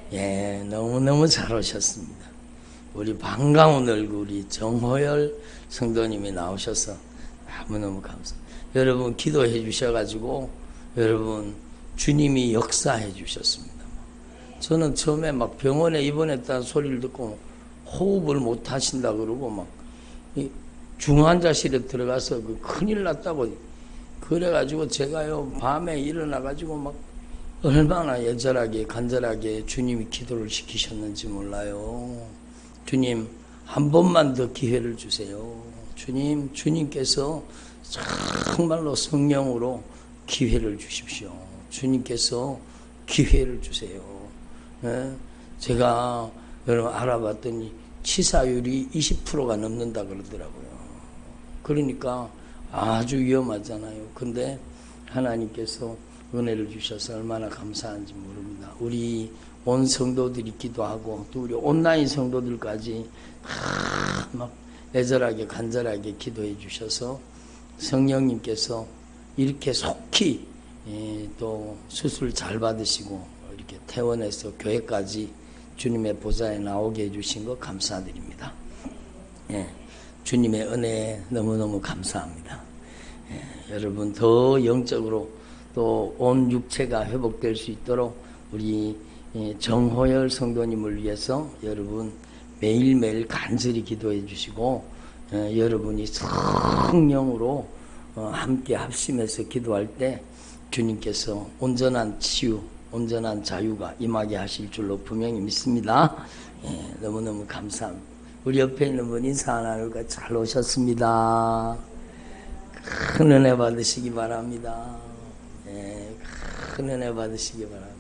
예, 너무너무 잘 오셨습니다. 우리 반가운 얼굴이 정호열 성도님이 나오셔서 너무너무 감사합니다. 여러분 기도해 주셔가지고 여러분 주님이 역사해 주셨습니다. 저는 처음에 막 병원에 입원했다는 소리를 듣고 호흡을 못 하신다 그러고 막 중환자실에 들어가서 큰일 났다고 그래가지고 제가요 밤에 일어나가지고 막 얼마나 애절하게 간절하게 주님이 기도를 시키셨는지 몰라요. 주님 한 번만 더 기회를 주세요. 주님께서 정말로 성령으로 기회를 주십시오. 주님께서 기회를 주세요. 네? 제가 여러분 알아봤더니 치사율이 20%가 넘는다 그러더라고요. 그러니까 아주 위험하잖아요. 근데 하나님께서 은혜를 주셔서 얼마나 감사한지 모릅니다. 우리 온 성도들이 기도하고 또 우리 온라인 성도들까지 막 애절하게 간절하게 기도해 주셔서 성령님께서 이렇게 속히 또 수술 잘 받으시고 이렇게 퇴원해서 교회까지 주님의 보좌에 나오게 해주신 것 감사드립니다. 예, 주님의 은혜에 너무너무 감사합니다. 예, 여러분 더 영적으로 또 온 육체가 회복될 수 있도록 우리 정호열 성도님을 위해서 여러분 매일매일 간절히 기도해 주시고 여러분이 성령으로 함께 합심해서 기도할 때 주님께서 온전한 치유, 온전한 자유가 임하게 하실 줄로 분명히 믿습니다. 예, 너무너무 감사합니다. 우리 옆에 있는 분 인사 안 하니까 잘 오셨습니다. 큰 은혜 받으시기 바랍니다. 예, 큰 은혜 받으시기 바랍니다.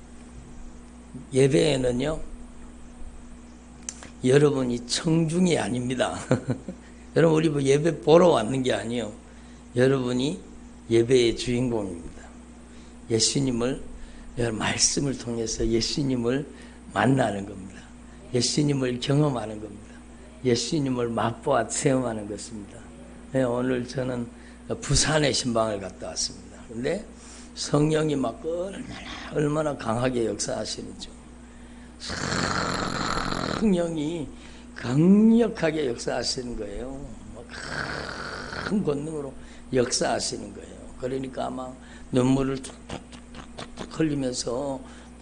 예배에는요 여러분이 청중이 아닙니다. 여러분 우리 뭐 예배 보러 왔는 게 아니에요. 여러분이 예배의 주인공입니다. 예수님을 말씀을 통해서 예수님을 만나는 겁니다. 예수님을 경험하는 겁니다. 예수님을 맛보아 체험하는 것입니다. 네, 오늘 저는 부산에 신방을 갔다 왔습니다. 그런데 성령이 막 얼마나 강하게 역사하시는지 성령이 강력하게 역사하시는 거예요. 큰 권능으로 역사하시는 거예요. 그러니까 아마 눈물을 툭툭툭툭 흘리면서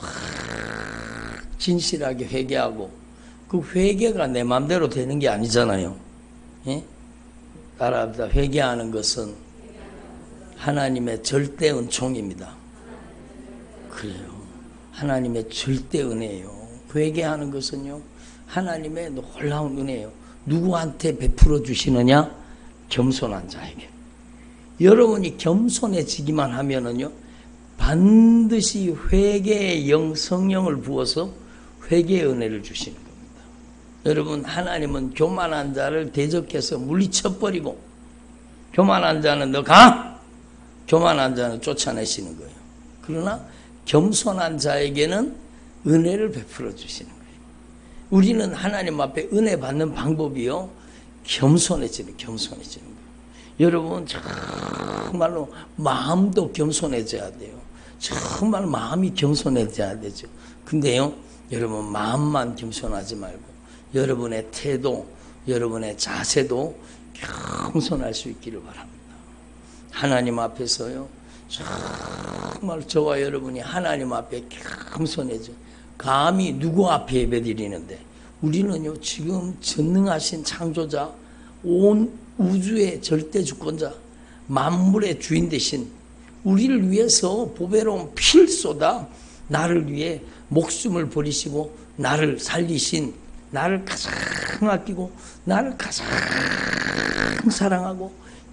진실하게 회개하고 그 회개가 내 마음대로 되는 게 아니잖아요. 예? 따라합니다. 회개하는 것은 하나님의 절대 은총입니다. 그래요. 하나님의 절대 은혜예요. 회개하는 것은요 하나님의 놀라운 은혜예요. 누구한테 베풀어 주시느냐? 겸손한 자에게. 여러분이 겸손해지기만 하면은요 반드시 회개의 성령을 부어서 회개의 은혜를 주시는 겁니다. 여러분 하나님은 교만한 자를 대적해서 물리쳐버리고 교만한 자는 너 가! 교만한 자는 쫓아내시는 거예요. 그러나 겸손한 자에게는 은혜를 베풀어 주시는 거예요. 우리는 하나님 앞에 은혜 받는 방법이요 겸손해지는 거예요. 여러분 정말로 마음도 겸손해져야 돼요. 정말 마음이 겸손해져야 되죠. 근데요 여러분 마음만 겸손하지 말고 여러분의 태도, 여러분의 자세도 겸손할 수 있기를 바랍니다. 하나님 앞에서요 정말 저와 여러분이 하나님 앞에 겸손해져 감히 누구 앞에 예배드리는데 우리는요 지금 전능하신 창조자 온 우주의 절대 주권자 만물의 주인 되신 우리를 위해서 보배로운 피를 쏟아 나를 위해 목숨을 버리시고 나를 살리신 나를 가장 아끼고 나를 가장 사랑하고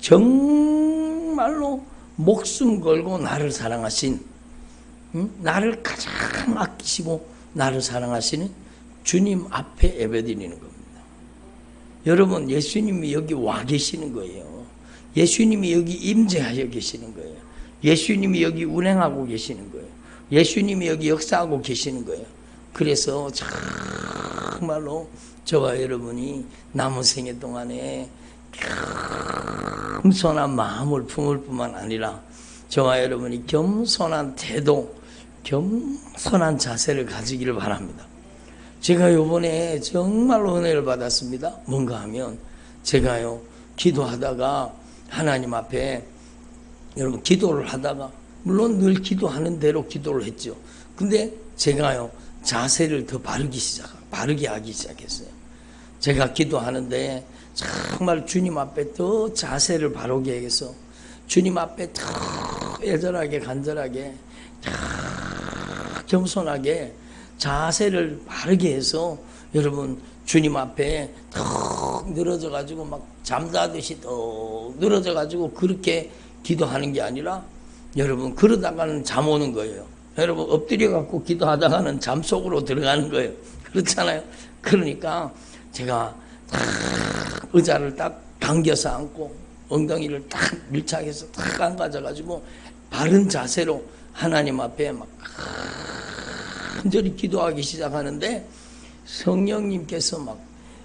정말로 목숨 걸고 나를 사랑하신 나를 가장 아끼시고 나를 사랑하시는 주님 앞에 예배드리는 겁니다. 여러분 예수님이 여기 와 계시는 거예요. 예수님이 여기 임재하여 계시는 거예요. 예수님이 여기 운행하고 계시는 거예요. 예수님이 여기 역사하고 계시는 거예요. 그래서 정말로 저와 여러분이 남은 생애 동안에 겸손한 마음을 품을 뿐만 아니라 저와 여러분이 겸손한 태도, 겸손한 자세를 가지기를 바랍니다. 제가 요번에 정말로 은혜를 받았습니다. 뭔가 하면 제가요 기도하다가 하나님 앞에 여러분 기도를 하다가 물론 늘 기도하는 대로 기도를 했죠. 근데 제가요 자세를 더 바르게 하기 시작했어요. 제가 기도하는데 정말 주님 앞에 더 자세를 바르게 해서 주님 앞에 더 애절하게 간절하게 겸손하게 자세를 바르게 해서 여러분 주님 앞에 더 늘어져 가지고 막 잠자듯이 더 늘어져 가지고 그렇게 기도하는 게 아니라 여러분 그러다가는 잠 오는 거예요. 여러분 엎드려 갖고 기도하다가는 잠 속으로 들어가는 거예요. 그렇잖아요. 그러니까 제가 딱 의자를 딱 당겨서 앉고 엉덩이를 딱 밀착해서 딱 앉아져 가지고 바른 자세로 하나님 앞에 막 간절히 기도하기 시작하는데 성령님께서 막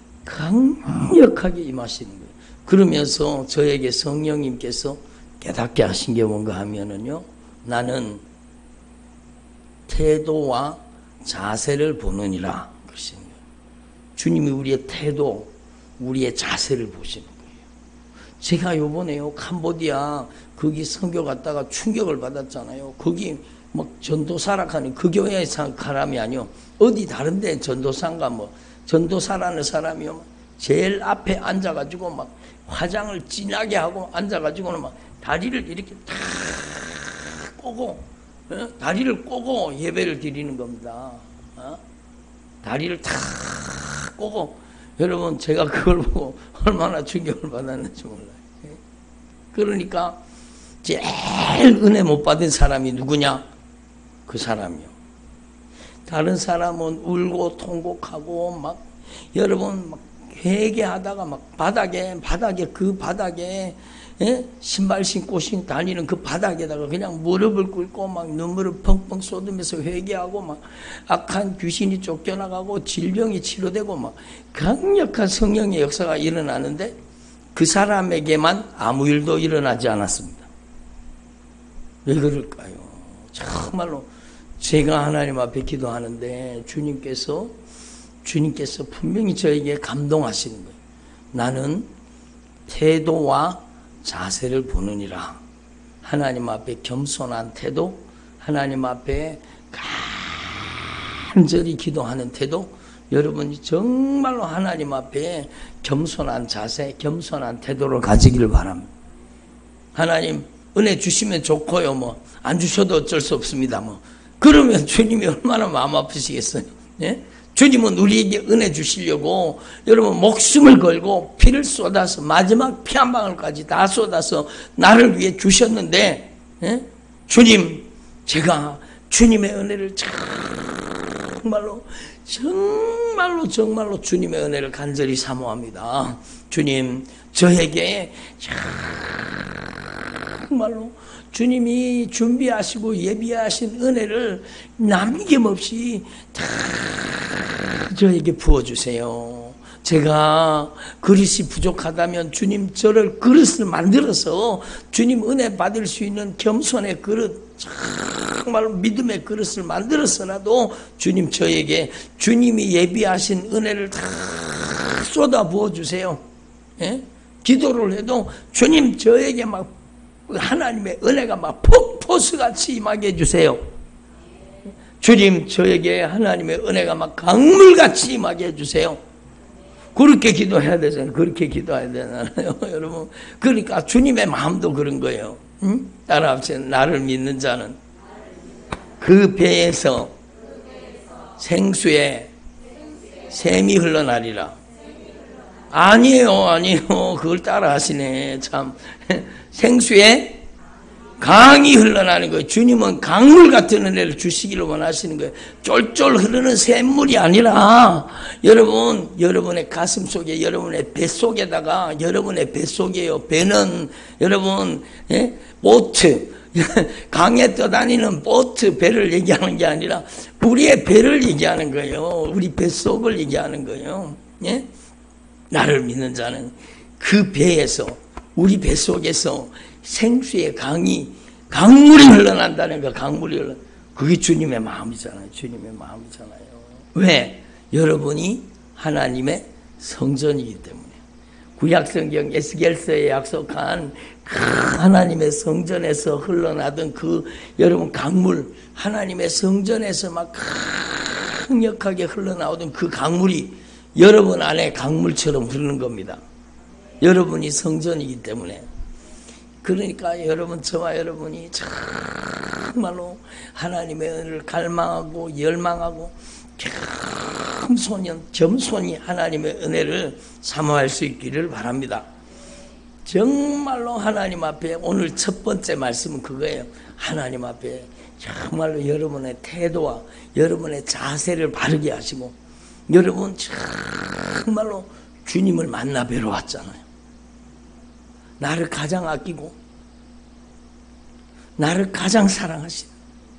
강력하게 임하시는 거예요. 그러면서 저에게 성령님께서 깨닫게 하신 게 뭔가 하면은요, 나는 태도와 자세를 보느니라 그러시는 거예요. 주님이 우리의 태도, 우리의 자세를 보시는 거예요. 제가 요번에요 캄보디아 거기 선교 갔다가 충격을 받았잖아요. 거기 막 전도사락하는 그 교회의 사람이 아니요 어디 다른데 전도사인가 뭐 전도사라는 사람이요 제일 앞에 앉아가지고 막 화장을 진하게 하고 앉아가지고는 막 다리를 이렇게 탁 꼬고 다리를 꼬고 예배를 드리는 겁니다. 다리를 탁 꼬고 여러분 제가 그걸 보고 얼마나 충격을 받았는지 몰라요. 그러니까 제일 은혜 못 받은 사람이 누구냐? 그 사람이요. 다른 사람은 울고 통곡하고 막 여러분 막 회개하다가 막 바닥에 그 바닥에 신발 신고 다니는 그 바닥에다가 그냥 무릎을 꿇고 막 눈물을 펑펑 쏟으면서 회개하고 막 악한 귀신이 쫓겨나가고 질병이 치료되고 막 강력한 성령의 역사가 일어나는데 그 사람에게만 아무 일도 일어나지 않았습니다. 왜 그럴까요? 정말로 제가 하나님 앞에 기도하는데 주님께서 분명히 저에게 감동하시는 거예요. 나는 태도와 자세를 보느니라. 하나님 앞에 겸손한 태도, 하나님 앞에 간절히 기도하는 태도, 여러분이 정말로 하나님 앞에 겸손한 자세, 겸손한 태도를 가지기를 바랍니다. 하나님 은혜 주시면 좋고요. 뭐 안 주셔도 어쩔 수 없습니다. 뭐 그러면 주님이 얼마나 마음 아프시겠어요. 예? 주님은 우리에게 은혜 주시려고 여러분 목숨을 걸고 피를 쏟아서 마지막 피 한 방울까지 다 쏟아서 나를 위해 주셨는데 주님 제가 주님의 은혜를 정말로 주님의 은혜를 간절히 사모합니다. 주님 저에게 정말로 주님이 준비하시고 예비하신 은혜를 남김없이 다 저에게 부어주세요. 제가 그릇이 부족하다면 주님 저를 그릇을 만들어서 주님 은혜 받을 수 있는 겸손의 그릇, 정말 믿음의 그릇을 만들어서라도 주님 저에게 주님이 예비하신 은혜를 다 쏟아 부어주세요. 예? 기도를 해도 주님 저에게 막 하나님의 은혜가 막 폭포수같이 임하게 해주세요. 주님 저에게 하나님의 은혜가 막 강물같이 임하게 해주세요. 그렇게 기도해야 되잖아요. 그렇게 기도해야 되잖아요. 여러분 그러니까 주님의 마음도 그런 거예요. 응? 따라합시다. 나를 믿는 자는 그 배에서 생수의 샘이 흘러나리라. 아니에요. 그걸 따라 하시네. 참. 생수에 강이 흘러나는 거예요. 주님은 강물 같은 은혜를 주시기를 원하시는 거예요. 쫄쫄 흐르는 샘물이 아니라 여러분, 여러분의 가슴 속에, 여러분의 뱃속에다가, 여러분의 뱃속이에요. 배는 여러분, 보트, 강에 떠다니는 보트, 배를 얘기하는 게 아니라 우리의 배를 얘기하는 거예요. 우리 뱃속을 얘기하는 거예요. 예? 나를 믿는 자는 그 배에서, 우리 뱃속에서 생수의 강물이 흘러난다는 거, 강물이 흘러. 그게 주님의 마음이잖아요. 주님의 마음이잖아요. 왜? 여러분이 하나님의 성전이기 때문에. 구약성경 에스겔서에 약속한 그 하나님의 성전에서 흘러나던 그 여러분 강물, 하나님의 성전에서 막 강력하게 흘러나오던 그 강물이 여러분 안에 강물처럼 흐르는 겁니다. 여러분이 성전이기 때문에. 그러니까 여러분, 저와 여러분이 정말로 하나님의 은혜를 갈망하고 열망하고 겸손히 하나님의 은혜를 사모할 수 있기를 바랍니다. 정말로 하나님 앞에 오늘 첫 번째 말씀은 그거예요. 하나님 앞에 정말로 여러분의 태도와 여러분의 자세를 바르게 하시고, 여러분 정말로 주님을 만나 뵈러 왔잖아요. 나를 가장 아끼고 나를 가장 사랑하시는,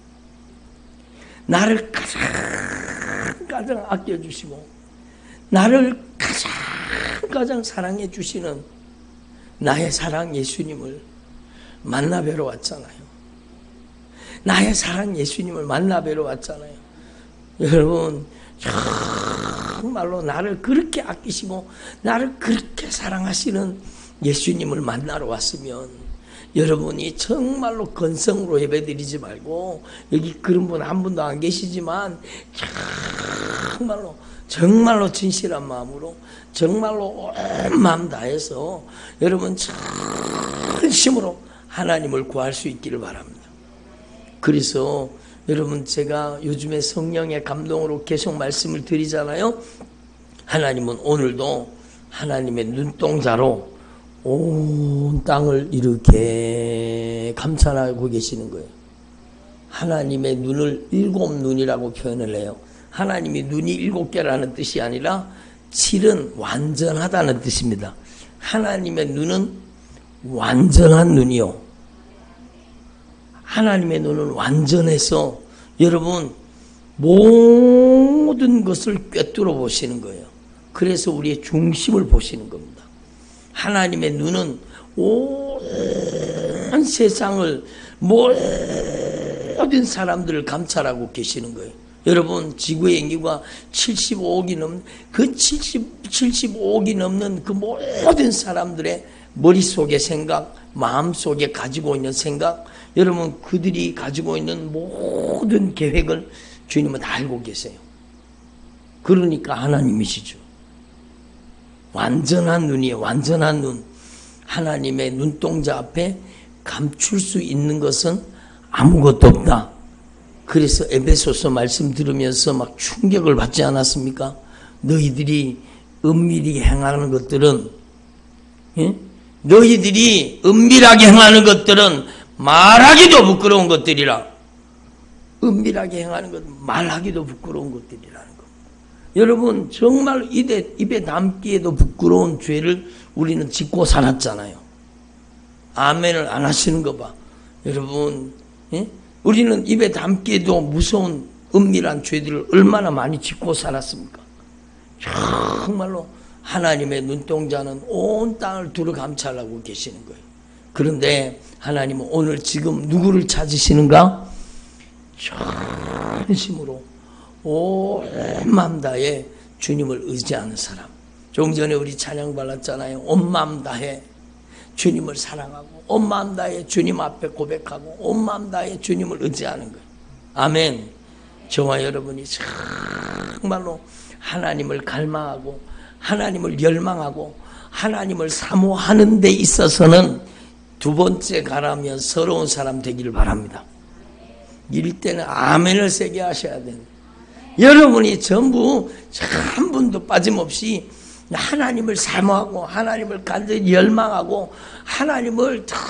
나를 가장 아껴주시고 나를 가장 사랑해 주시는 나의 사랑 예수님을 만나 뵈러 왔잖아요. 나의 사랑 예수님을 만나 뵈러 왔잖아요. 여러분 정말로 나를 그렇게 아끼시고 나를 그렇게 사랑하시는 예수님을 만나러 왔으면 여러분이 정말로 건성으로 예배드리지 말고, 여기 그런 분 한 분도 안 계시지만 정말로 진실한 마음으로 정말로 온 마음 다해서 여러분 진심으로 하나님을 구할 수 있기를 바랍니다. 그래서 여러분, 제가 요즘에 성령의 감동으로 계속 말씀을 드리잖아요. 하나님은 오늘도 하나님의 눈동자로 온 땅을 이렇게 감찰하고 계시는 거예요. 하나님의 눈을 7눈이라고 표현을 해요. 하나님이 눈이 7개라는 뜻이 아니라 7은 완전하다는 뜻입니다. 하나님의 눈은 완전한 눈이요. 하나님의 눈은 완전해서 여러분 모든 것을 꿰뚫어 보시는 거예요. 그래서 우리의 중심을 보시는 겁니다. 하나님의 눈은 온 세상을, 모든 사람들을 감찰하고 계시는 거예요. 여러분, 지구의 인구가 75억이 넘는 그 75억이 넘는 그 모든 사람들의 머릿속의 생각, 마음속에 가지고 있는 생각, 여러분 그들이 가지고 있는 모든 계획을 주님은 다 알고 계세요. 그러니까 하나님이시죠. 완전한 눈이에요. 완전한 눈. 하나님의 눈동자 앞에 감출 수 있는 것은 아무것도 없다. 그래서 에베소서 말씀 들으면서 막 충격을 받지 않았습니까? 너희들이 은밀히 행하는 것들은, 너희들이 은밀하게 행하는 것들은 말하기도 부끄러운 것들이라. 은밀하게 행하는 것은 말하기도 부끄러운 것들이라는 것. 여러분 정말 입에 담기에도 부끄러운 죄를 우리는 짓고 살았잖아요. 아멘을 안 하시는 거 봐. 여러분, 우리는 입에 담기에도 무서운 은밀한 죄들을 얼마나 많이 짓고 살았습니까? 정말로 하나님의 눈동자는 온 땅을 두루 감찰하고 계시는 거예요. 그런데 하나님은 오늘 지금 누구를 찾으시는가? 전심으로 온 마음 다해 주님을 의지하는 사람. 조금 전에 우리 찬양 발랐잖아요. 온 마음 다해 주님을 사랑하고 온 마음 다해 주님 앞에 고백하고 온 마음 다해 주님을 의지하는 거예요. 아멘. 저와 여러분이 정말로 하나님을 갈망하고 하나님을 열망하고 하나님을 사모하는 데 있어서는 두 번째 가라면 서러운 사람 되기를 바랍니다. 이럴 때는 아멘을 세게 하셔야 됩니다. 여러분이 전부 한 분도 빠짐없이 하나님을 사모하고 하나님을 간절히 열망하고 하나님을 더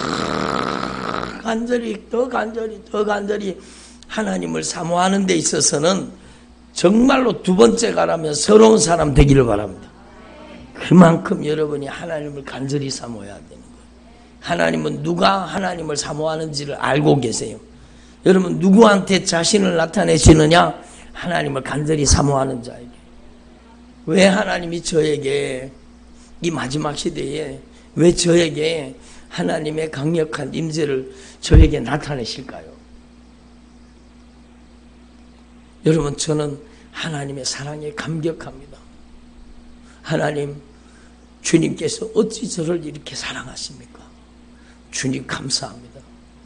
간절히 하나님을 사모하는 데 있어서는 정말로 두 번째 가라면 서러운 사람 되기를 바랍니다. 그만큼 여러분이 하나님을 간절히 사모해야 되는 거예요. 하나님은 누가 하나님을 사모하는지를 알고 계세요. 여러분 누구한테 자신을 나타내시느냐? 하나님을 간절히 사모하는 자에게. 왜 하나님이 저에게 이 마지막 시대에 왜 저에게 하나님의 강력한 임재를 저에게 나타내실까요? 여러분, 저는 하나님의 사랑에 감격합니다. 하나님, 주님께서 어찌 저를 이렇게 사랑하십니까? 주님 감사합니다.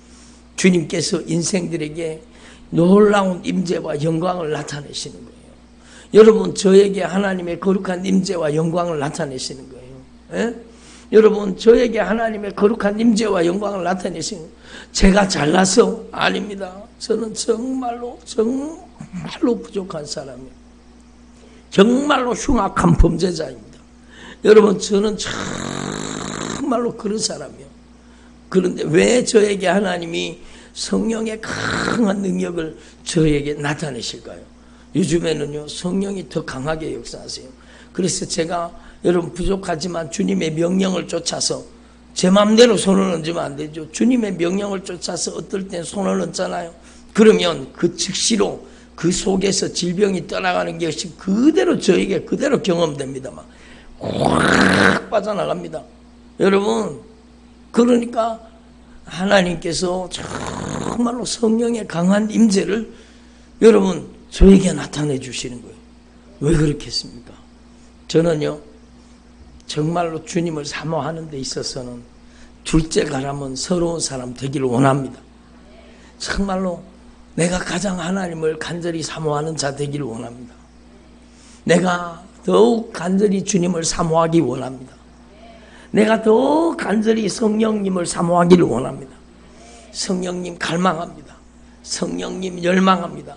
주님께서 인생들에게 놀라운 임재와 영광을 나타내시는 거예요. 여러분, 저에게 하나님의 거룩한 임재와 영광을 나타내시는 거예요. 예? 여러분, 저에게 하나님의 거룩한 임재와 영광을 나타내시는 거예요. 제가 잘나서 아닙니다. 저는 정말로 부족한 사람이에요. 정말로 흉악한 범죄자입니다. 여러분, 저는 정말로 그런 사람이에요. 그런데 왜 저에게 하나님이 성령의 강한 능력을 저에게 나타내실까요? 요즘에는요, 성령이 더 강하게 역사하세요. 그래서 제가 여러분 부족하지만 주님의 명령을 쫓아서 제 마음대로 손을 얹으면 안 되죠. 주님의 명령을 쫓아서 어떨 땐 손을 얹잖아요. 그러면 그 즉시로 그 속에서 질병이 떠나가는 것이 그대로 저에게 그대로 경험됩니다. 막 확 빠져나갑니다. 여러분, 그러니까 하나님께서 정말로 성령의 강한 임재를 여러분 저에게 나타내 주시는 거예요. 왜 그렇겠습니까? 저는요, 정말로 주님을 사모하는 데 있어서는 둘째 가라면 서러운 사람 되기를 원합니다. 정말로 내가 가장 하나님을 간절히 사모하는 자 되기를 원합니다. 내가 더욱 간절히 주님을 사모하기 원합니다. 내가 더 간절히 성령님을 사모하기를 원합니다. 성령님 갈망합니다. 성령님 열망합니다.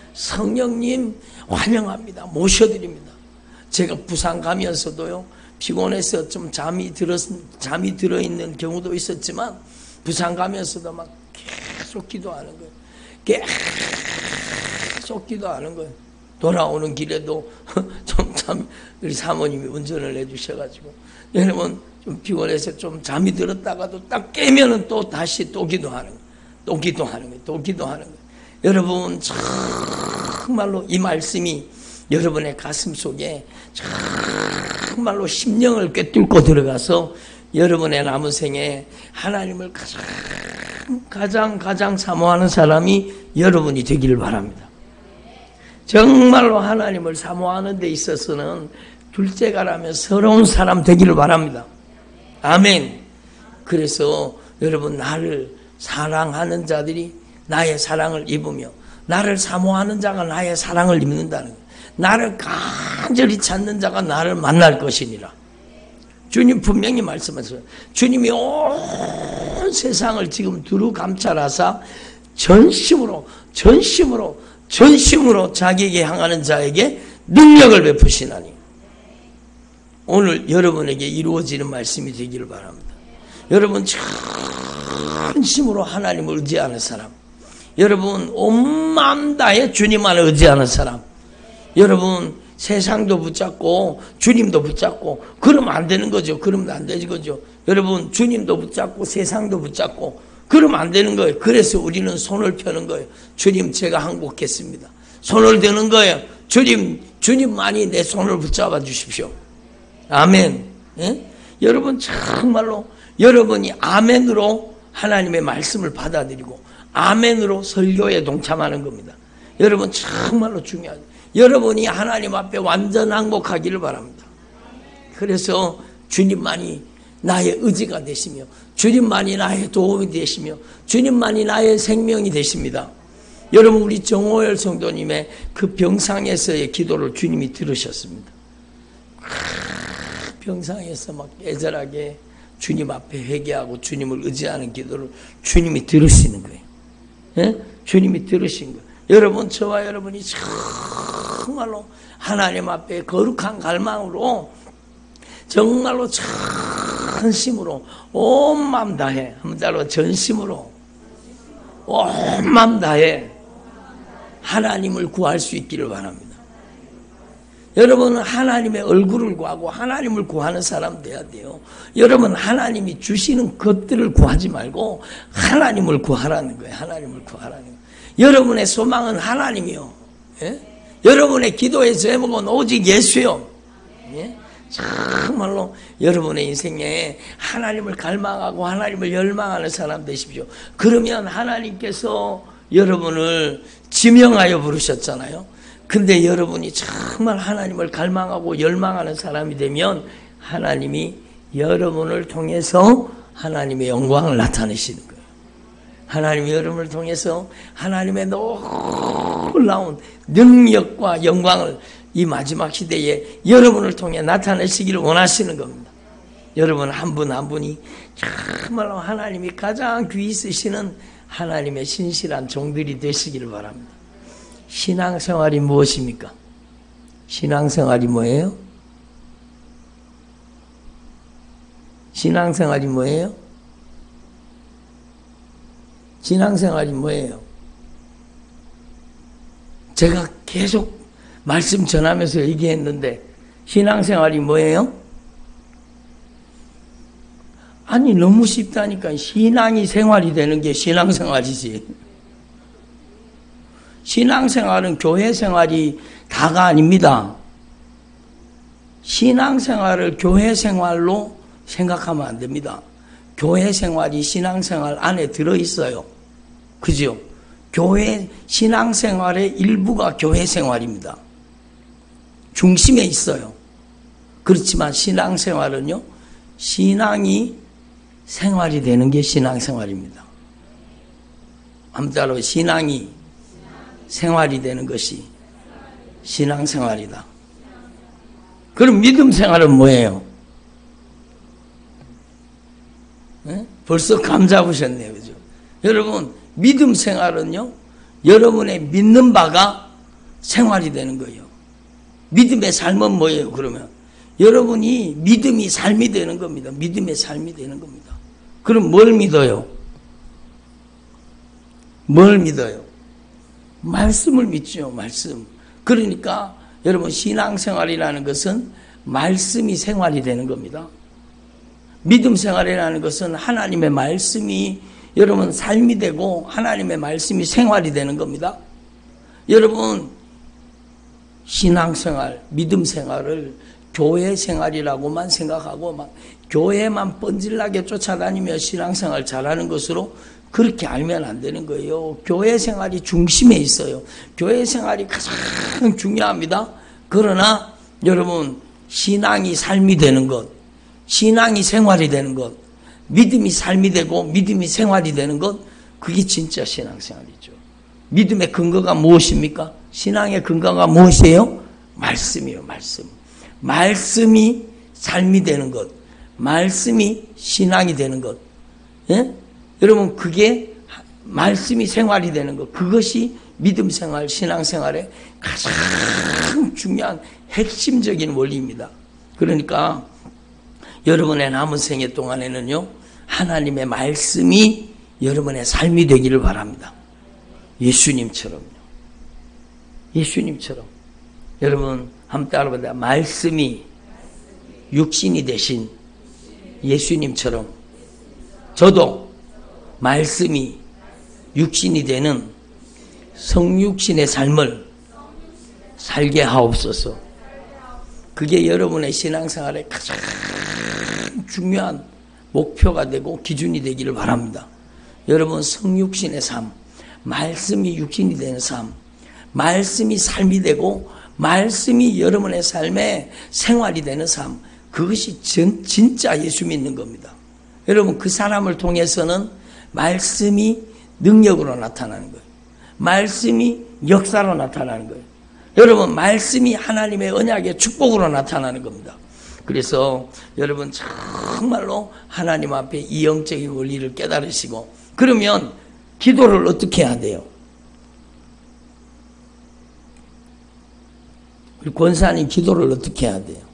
성령님 환영합니다. 모셔드립니다. 제가 부산 가면서도요, 피곤해서 좀 잠이 들어있는 경우도 있었지만 부산 가면서도 막 계속 기도하는 거예요. 계속 기도하는 거예요. 돌아오는 길에도 좀 우리 사모님이 운전을 해주셔가지고, 여러분 좀 피곤해서 좀 잠이 들었다가도 딱 깨면은 또 다시 또 기도하는 거예요. 또 기도하는 거예요. 또 기도하는 거예요. 여러분, 정말로 이 말씀이 여러분의 가슴 속에 정말로 심령을 꿰뚫고 들어가서 여러분의 남은 생에 하나님을 가장 사모하는 사람이 여러분이 되기를 바랍니다. 정말로 하나님을 사모하는 데 있어서는 둘째가라면 서러운 사람 되기를 바랍니다. 아멘. 그래서 여러분, 나를 사랑하는 자들이 나의 사랑을 입으며 나를 사모하는 자가 나의 사랑을 입는다는 거예요. 나를 간절히 찾는 자가 나를 만날 것이니라. 주님 분명히 말씀하셨어요. 주님이 온 세상을 지금 두루 감찰하사 전심으로 자기에게 향하는 자에게 능력을 베푸시나니, 오늘 여러분에게 이루어지는 말씀이 되기를 바랍니다. 여러분, 전심으로 하나님을 의지하는 사람, 여러분 온 마음 다해 주님만을 의지하는 사람, 여러분 세상도 붙잡고 주님도 붙잡고 그러면 안 되는 거죠. 그러면 안 되는 거죠. 여러분, 주님도 붙잡고 세상도 붙잡고 그러면 안 되는 거예요. 그래서 우리는 손을 펴는 거예요. 주님, 제가 항복했습니다. 손을 드는 거예요. 주님만이 내 손을 붙잡아 주십시오. 아멘. 예? 여러분, 정말로 여러분이 아멘으로 하나님의 말씀을 받아들이고 아멘으로 설교에 동참하는 겁니다. 여러분, 정말로 중요하죠. 여러분이 하나님 앞에 완전 항복하기를 바랍니다. 그래서 주님만이 나의 의지가 되시며 주님만이 나의 도움이 되시며 주님만이 나의 생명이 되십니다. 여러분, 우리 정호열 성도님의 그 병상에서의 기도를 주님이 들으셨습니다. 병상에서 막 애절하게 주님 앞에 회개하고 주님을 의지하는 기도를 주님이 들으시는 거예요. 예? 주님이 들으신 거예요. 여러분, 저와 여러분이 정말로 하나님 앞에 거룩한 갈망으로 정말로 전심으로 온 마음 다해, 한번 따로 전심으로 온 마음 다해 하나님을 구할 수 있기를 바랍니다. 여러분은 하나님의 얼굴을 구하고 하나님을 구하는 사람 돼야 돼요. 여러분, 하나님이 주시는 것들을 구하지 말고 하나님을 구하라는 거예요. 하나님을 구하라는 거예요. 여러분의 소망은 하나님이요. 예? 여러분의 기도의 제목은 오직 예수요. 예? 정말로 여러분의 인생에 하나님을 갈망하고 하나님을 열망하는 사람 되십시오. 그러면 하나님께서 여러분을 지명하여 부르셨잖아요. 근데 여러분이 정말 하나님을 갈망하고 열망하는 사람이 되면 하나님이 여러분을 통해서 하나님의 영광을 나타내시는 거예요. 하나님이 여러분을 통해서 하나님의 놀라운 능력과 영광을 이 마지막 시대에 여러분을 통해 나타내시기를 원하시는 겁니다. 여러분 한 분 한 분이 정말로 하나님이 가장 귀히 쓰시는 하나님의 신실한 종들이 되시기를 바랍니다. 신앙생활이 무엇입니까? 신앙생활이 뭐예요? 신앙생활이 뭐예요? 신앙생활이 뭐예요? 제가 계속 말씀 전하면서 얘기했는데 신앙생활이 뭐예요? 아니 너무 쉽다니까. 신앙이 생활이 되는 게 신앙생활이지. 신앙생활은 교회생활이 다가 아닙니다. 신앙생활을 교회생활로 생각하면 안 됩니다. 교회생활이 신앙생활 안에 들어있어요. 그죠? 교회 신앙생활의 일부가 교회생활입니다. 중심에 있어요. 그렇지만 신앙생활은요, 신앙이 생활이 되는 게 신앙생활입니다. 아무쪼록 신앙이 생활이 되는 것이 신앙생활이다. 그럼 믿음생활은 뭐예요? 네? 벌써 감 잡으셨네요. 그죠? 여러분, 믿음생활은요, 여러분의 믿는 바가 생활이 되는 거예요. 믿음의 삶은 뭐예요, 그러면? 여러분이 믿음이 삶이 되는 겁니다. 믿음의 삶이 되는 겁니다. 그럼 뭘 믿어요? 뭘 믿어요? 말씀을 믿죠, 말씀. 그러니까 여러분 신앙생활이라는 것은 말씀이 생활이 되는 겁니다. 믿음생활이라는 것은 하나님의 말씀이 여러분 삶이 되고 하나님의 말씀이 생활이 되는 겁니다. 여러분 신앙생활, 믿음생활을 교회생활이라고만 생각하고 막 교회만 뻔질나게 쫓아다니며 신앙생활 잘하는 것으로 그렇게 알면 안 되는 거예요. 교회생활이 중심에 있어요. 교회생활이 가장 중요합니다. 그러나 여러분 신앙이 삶이 되는 것, 신앙이 생활이 되는 것, 믿음이 삶이 되고 믿음이 생활이 되는 것, 그게 진짜 신앙생활이죠. 믿음의 근거가 무엇입니까? 신앙의 근거가 무엇이에요? 말씀이에요. 말씀. 말씀이 삶이 되는 것, 말씀이 신앙이 되는 것. 예? 여러분 그게 말씀이 생활이 되는 것, 그것이 믿음생활, 신앙생활의 가장 중요한 핵심적인 원리입니다. 그러니까 여러분의 남은 생애 동안에는요, 하나님의 말씀이 여러분의 삶이 되기를 바랍니다. 예수님처럼요. 예수님처럼. 여러분 한번 따라해보세요. 말씀이 육신이 되신 예수님처럼 저도 말씀이 육신이 되는 성육신의 삶을 살게 하옵소서. 그게 여러분의 신앙생활의 가장 중요한 목표가 되고 기준이 되기를 바랍니다. 여러분 성육신의 삶, 말씀이 육신이 되는 삶, 말씀이 삶이 되고 말씀이 여러분의 삶에 생활이 되는 삶, 그것이 진짜 예수 믿는 겁니다. 여러분 그 사람을 통해서는 말씀이 능력으로 나타나는 거예요. 말씀이 역사로 나타나는 거예요. 여러분 말씀이 하나님의 언약의 축복으로 나타나는 겁니다. 그래서 여러분 정말로 하나님 앞에 이 영적인 원리를 깨달으시고, 그러면 기도를 어떻게 해야 돼요? 우리 권사님 기도를 어떻게 해야 돼요?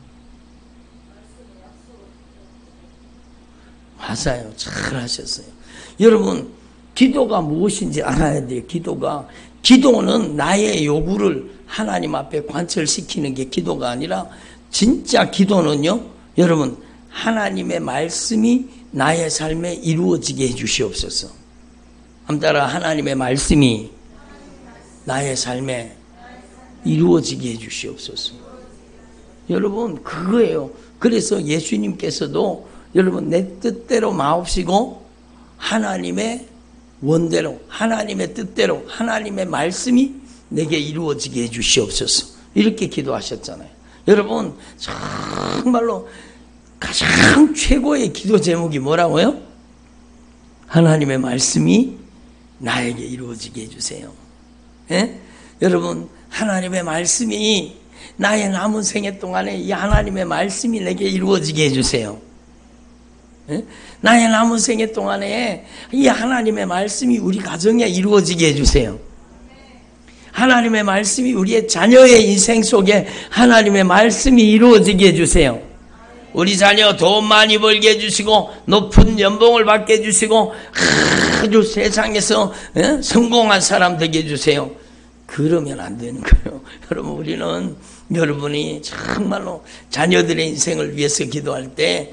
맞아요. 잘 하셨어요. 여러분 기도가 무엇인지 알아야 돼요. 기도는 나의 요구를 하나님 앞에 관철시키는 게 기도가 아니라, 진짜 기도는요, 여러분 하나님의 말씀이 나의 삶에 이루어지게 해 주시옵소서. 한번 따라, 하나님의 말씀이 나의 삶에 이루어지게 해 주시옵소서. 여러분 그거예요. 그래서 예수님께서도 여러분 내 뜻대로 마옵시고 하나님의 원대로 하나님의 뜻대로 하나님의 말씀이 내게 이루어지게 해주시옵소서. 이렇게 기도하셨잖아요. 여러분 정말로 가장 최고의 기도 제목이 뭐라고요? 하나님의 말씀이 나에게 이루어지게 해주세요. 예? 여러분 하나님의 말씀이 나의 남은 생애 동안에 이 하나님의 말씀이 내게 이루어지게 해주세요. 예? 나의 남은 생애 동안에 이 하나님의 말씀이 우리 가정에 이루어지게 해주세요. 하나님의 말씀이 우리의 자녀의 인생 속에 하나님의 말씀이 이루어지게 해주세요. 우리 자녀 돈 많이 벌게 해주시고 높은 연봉을 받게 해주시고 아주 세상에서 성공한 사람 되게 해주세요. 그러면 안 되는 거예요. 여러분 우리는 여러분이 정말로 자녀들의 인생을 위해서 기도할 때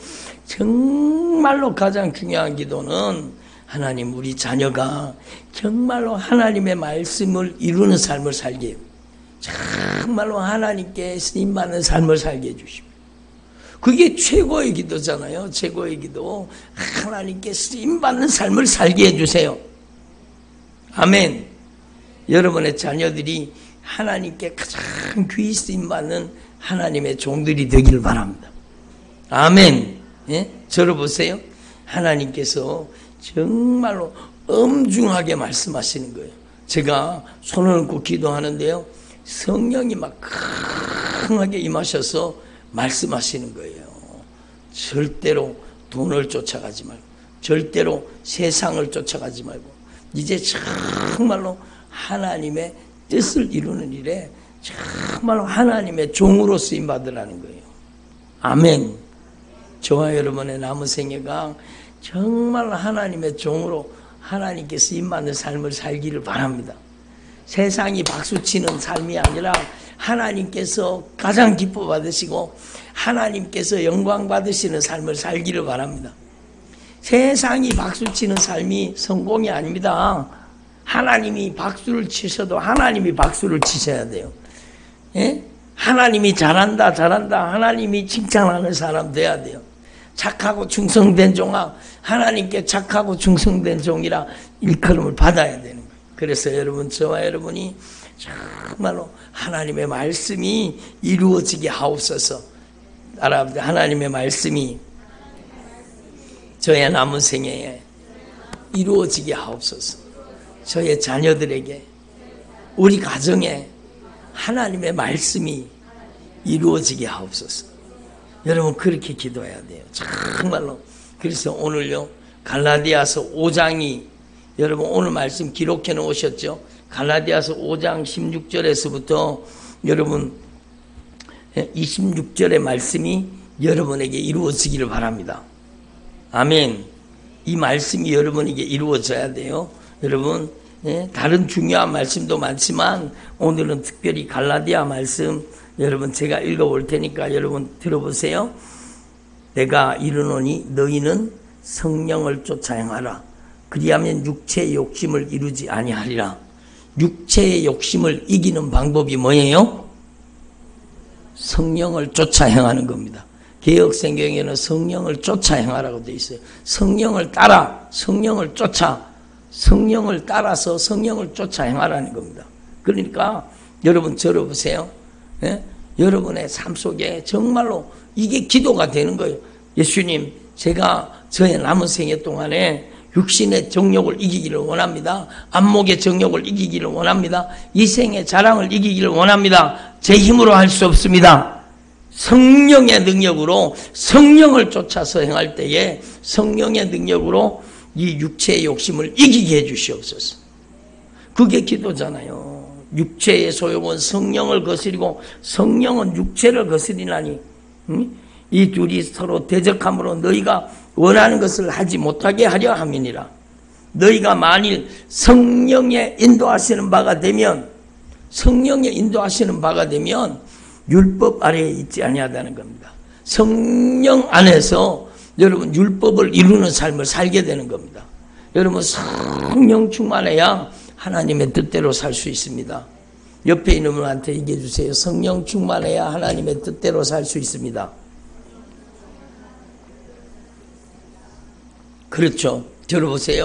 정말로 가장 중요한 기도는 하나님 우리 자녀가 정말로 하나님의 말씀을 이루는 삶을 살게 해요. 정말로 하나님께 쓰임받는 삶을 살게 해주시고 그게 최고의 기도잖아요. 최고의 기도. 하나님께 쓰임받는 삶을 살게 해주세요. 아멘. 여러분의 자녀들이 하나님께 가장 귀히 쓰임받는 하나님의 종들이 되기를 바랍니다. 아멘. 예? 저를 보세요. 하나님께서 정말로 엄중하게 말씀하시는 거예요. 제가 손을 얹고 기도하는데요. 성령이 막 강하게 임하셔서 말씀하시는 거예요. 절대로 돈을 쫓아가지 말고 절대로 세상을 쫓아가지 말고 이제 정말로 하나님의 뜻을 이루는 일에 정말로 하나님의 종으로 쓰임받으라는 거예요. 아멘. 저와 여러분의 남은 생애가 정말 하나님의 종으로 하나님께 쓰임받는 삶을 살기를 바랍니다. 세상이 박수치는 삶이 아니라 하나님께서 가장 기뻐 받으시고 하나님께서 영광 받으시는 삶을 살기를 바랍니다. 세상이 박수치는 삶이 성공이 아닙니다. 하나님이 박수를 치셔도 하나님이 박수를 치셔야 돼요. 예? 하나님이 잘한다 잘한다 하나님이 칭찬하는 사람 돼야 돼요. 착하고 충성된 종아 하나님께 착하고 충성된 종이라 일컬음을 받아야 되는 거예요. 그래서 여러분 저와 여러분이 정말로 하나님의 말씀이 이루어지게 하옵소서. 따라합니다. 하나님의 말씀이 저의 남은 생애에 이루어지게 하옵소서. 저의 자녀들에게 우리 가정에 하나님의 말씀이 이루어지게 하옵소서. 여러분 그렇게 기도해야 돼요. 정말로. 그래서 오늘요 갈라디아서 5장이 여러분 오늘 말씀 기록해 놓으셨죠. 갈라디아서 5장 16절에서부터 여러분 26절의 말씀이 여러분에게 이루어지기를 바랍니다. 아멘. 이 말씀이 여러분에게 이루어져야 돼요. 여러분 다른 중요한 말씀도 많지만 오늘은 특별히 갈라디아 말씀 여러분 제가 읽어볼 테니까 여러분 들어보세요. 내가 이르노니 너희는 성령을 쫓아 행하라. 그리하면 육체의 욕심을 이루지 아니하리라. 육체의 욕심을 이기는 방법이 뭐예요? 성령을 쫓아 행하는 겁니다. 개역성경에는 성령을 쫓아 행하라고 되어 있어요. 성령을 따라, 성령을 쫓아, 성령을 따라서 성령을 쫓아 행하라는 겁니다. 그러니까 여러분 저를 보세요. 예? 여러분의 삶 속에 정말로 이게 기도가 되는 거예요. 예수님, 제가 저의 남은 생애 동안에 육신의 정욕을 이기기를 원합니다. 안목의 정욕을 이기기를 원합니다. 이생의 자랑을 이기기를 원합니다. 제 힘으로 할 수 없습니다. 성령의 능력으로 성령을 쫓아서 행할 때에 성령의 능력으로 이 육체의 욕심을 이기게 해주시옵소서. 그게 기도잖아요. 육체의 소욕은 성령을 거스리고 성령은 육체를 거스리나니 이 둘이 서로 대적함으로 너희가 원하는 것을 하지 못하게 하려 함이니라. 너희가 만일 성령의 인도하시는 바가 되면 성령의 인도하시는 바가 되면 율법 아래에 있지 아니하다는 겁니다. 성령 안에서 여러분 율법을 이루는 삶을 살게 되는 겁니다. 여러분 성령 충만해야 하나님의 뜻대로 살 수 있습니다. 옆에 있는 분한테 얘기해 주세요. 성령 충만해야 하나님의 뜻대로 살 수 있습니다. 그렇죠. 들어보세요.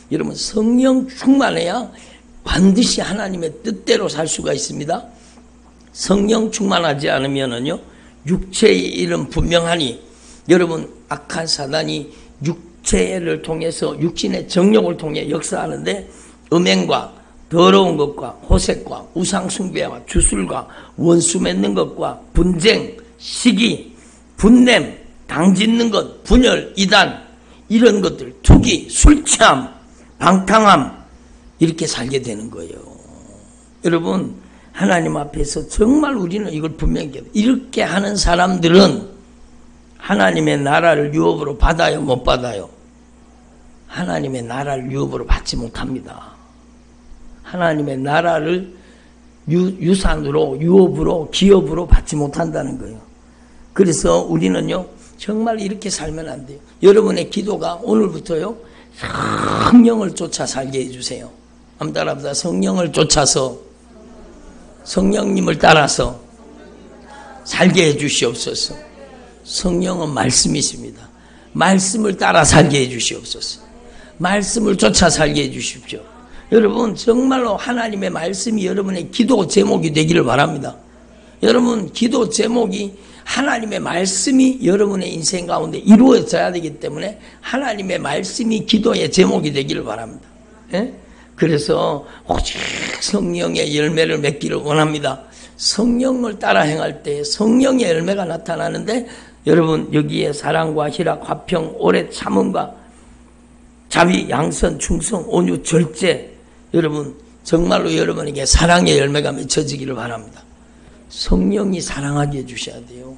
여러분 성령 충만해야 반드시 하나님의 뜻대로 살 수가 있습니다. 성령 충만하지 않으면은요, 육체의 일은 분명하니, 여러분 악한 사단이 육체를 통해서 육신의 정욕을 통해 역사하는데, 음행과 더러운 것과 호색과 우상숭배와 주술과 원수 맺는 것과 분쟁, 시기, 분냄, 당짓는 것, 분열, 이단, 이런 것들, 투기, 술취함, 방탕함, 이렇게 살게 되는 거예요. 여러분 하나님 앞에서 정말 우리는 이걸 분명히 해야 돼요. 이렇게 하는 사람들은 하나님의 나라를 유업으로 받아요, 못 받아요? 하나님의 나라를 유업으로 받지 못합니다. 하나님의 나라를 유산으로, 유업으로, 기업으로 받지 못한다는 거예요. 그래서 우리는요, 정말 이렇게 살면 안 돼요. 여러분의 기도가 오늘부터요, 성령을 쫓아 살게 해주세요. 한번 따라합시다. 성령을 쫓아서, 성령님을 따라서 살게 해주시옵소서. 성령은 말씀이십니다. 말씀을 따라 살게 해주시옵소서. 말씀을 쫓아 살게 해주십시오. 여러분 정말로 하나님의 말씀이 여러분의 기도 제목이 되기를 바랍니다. 여러분 기도 제목이 하나님의 말씀이 여러분의 인생 가운데 이루어져야 되기 때문에 하나님의 말씀이 기도의 제목이 되기를 바랍니다. 예? 그래서 오직 성령의 열매를 맺기를 원합니다. 성령을 따라 행할 때 성령의 열매가 나타나는데, 여러분 여기에 사랑과 희락, 화평, 오래 참음과 자비, 양선, 충성, 온유, 절제, 여러분 정말로 여러분에게 사랑의 열매가 맺혀지기를 바랍니다. 성령이 사랑하게 해주셔야 돼요.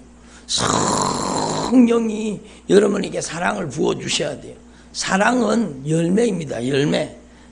성령이 여러분에게 사랑을 부어주셔야 돼요. 사랑은 열매입니다. 열매.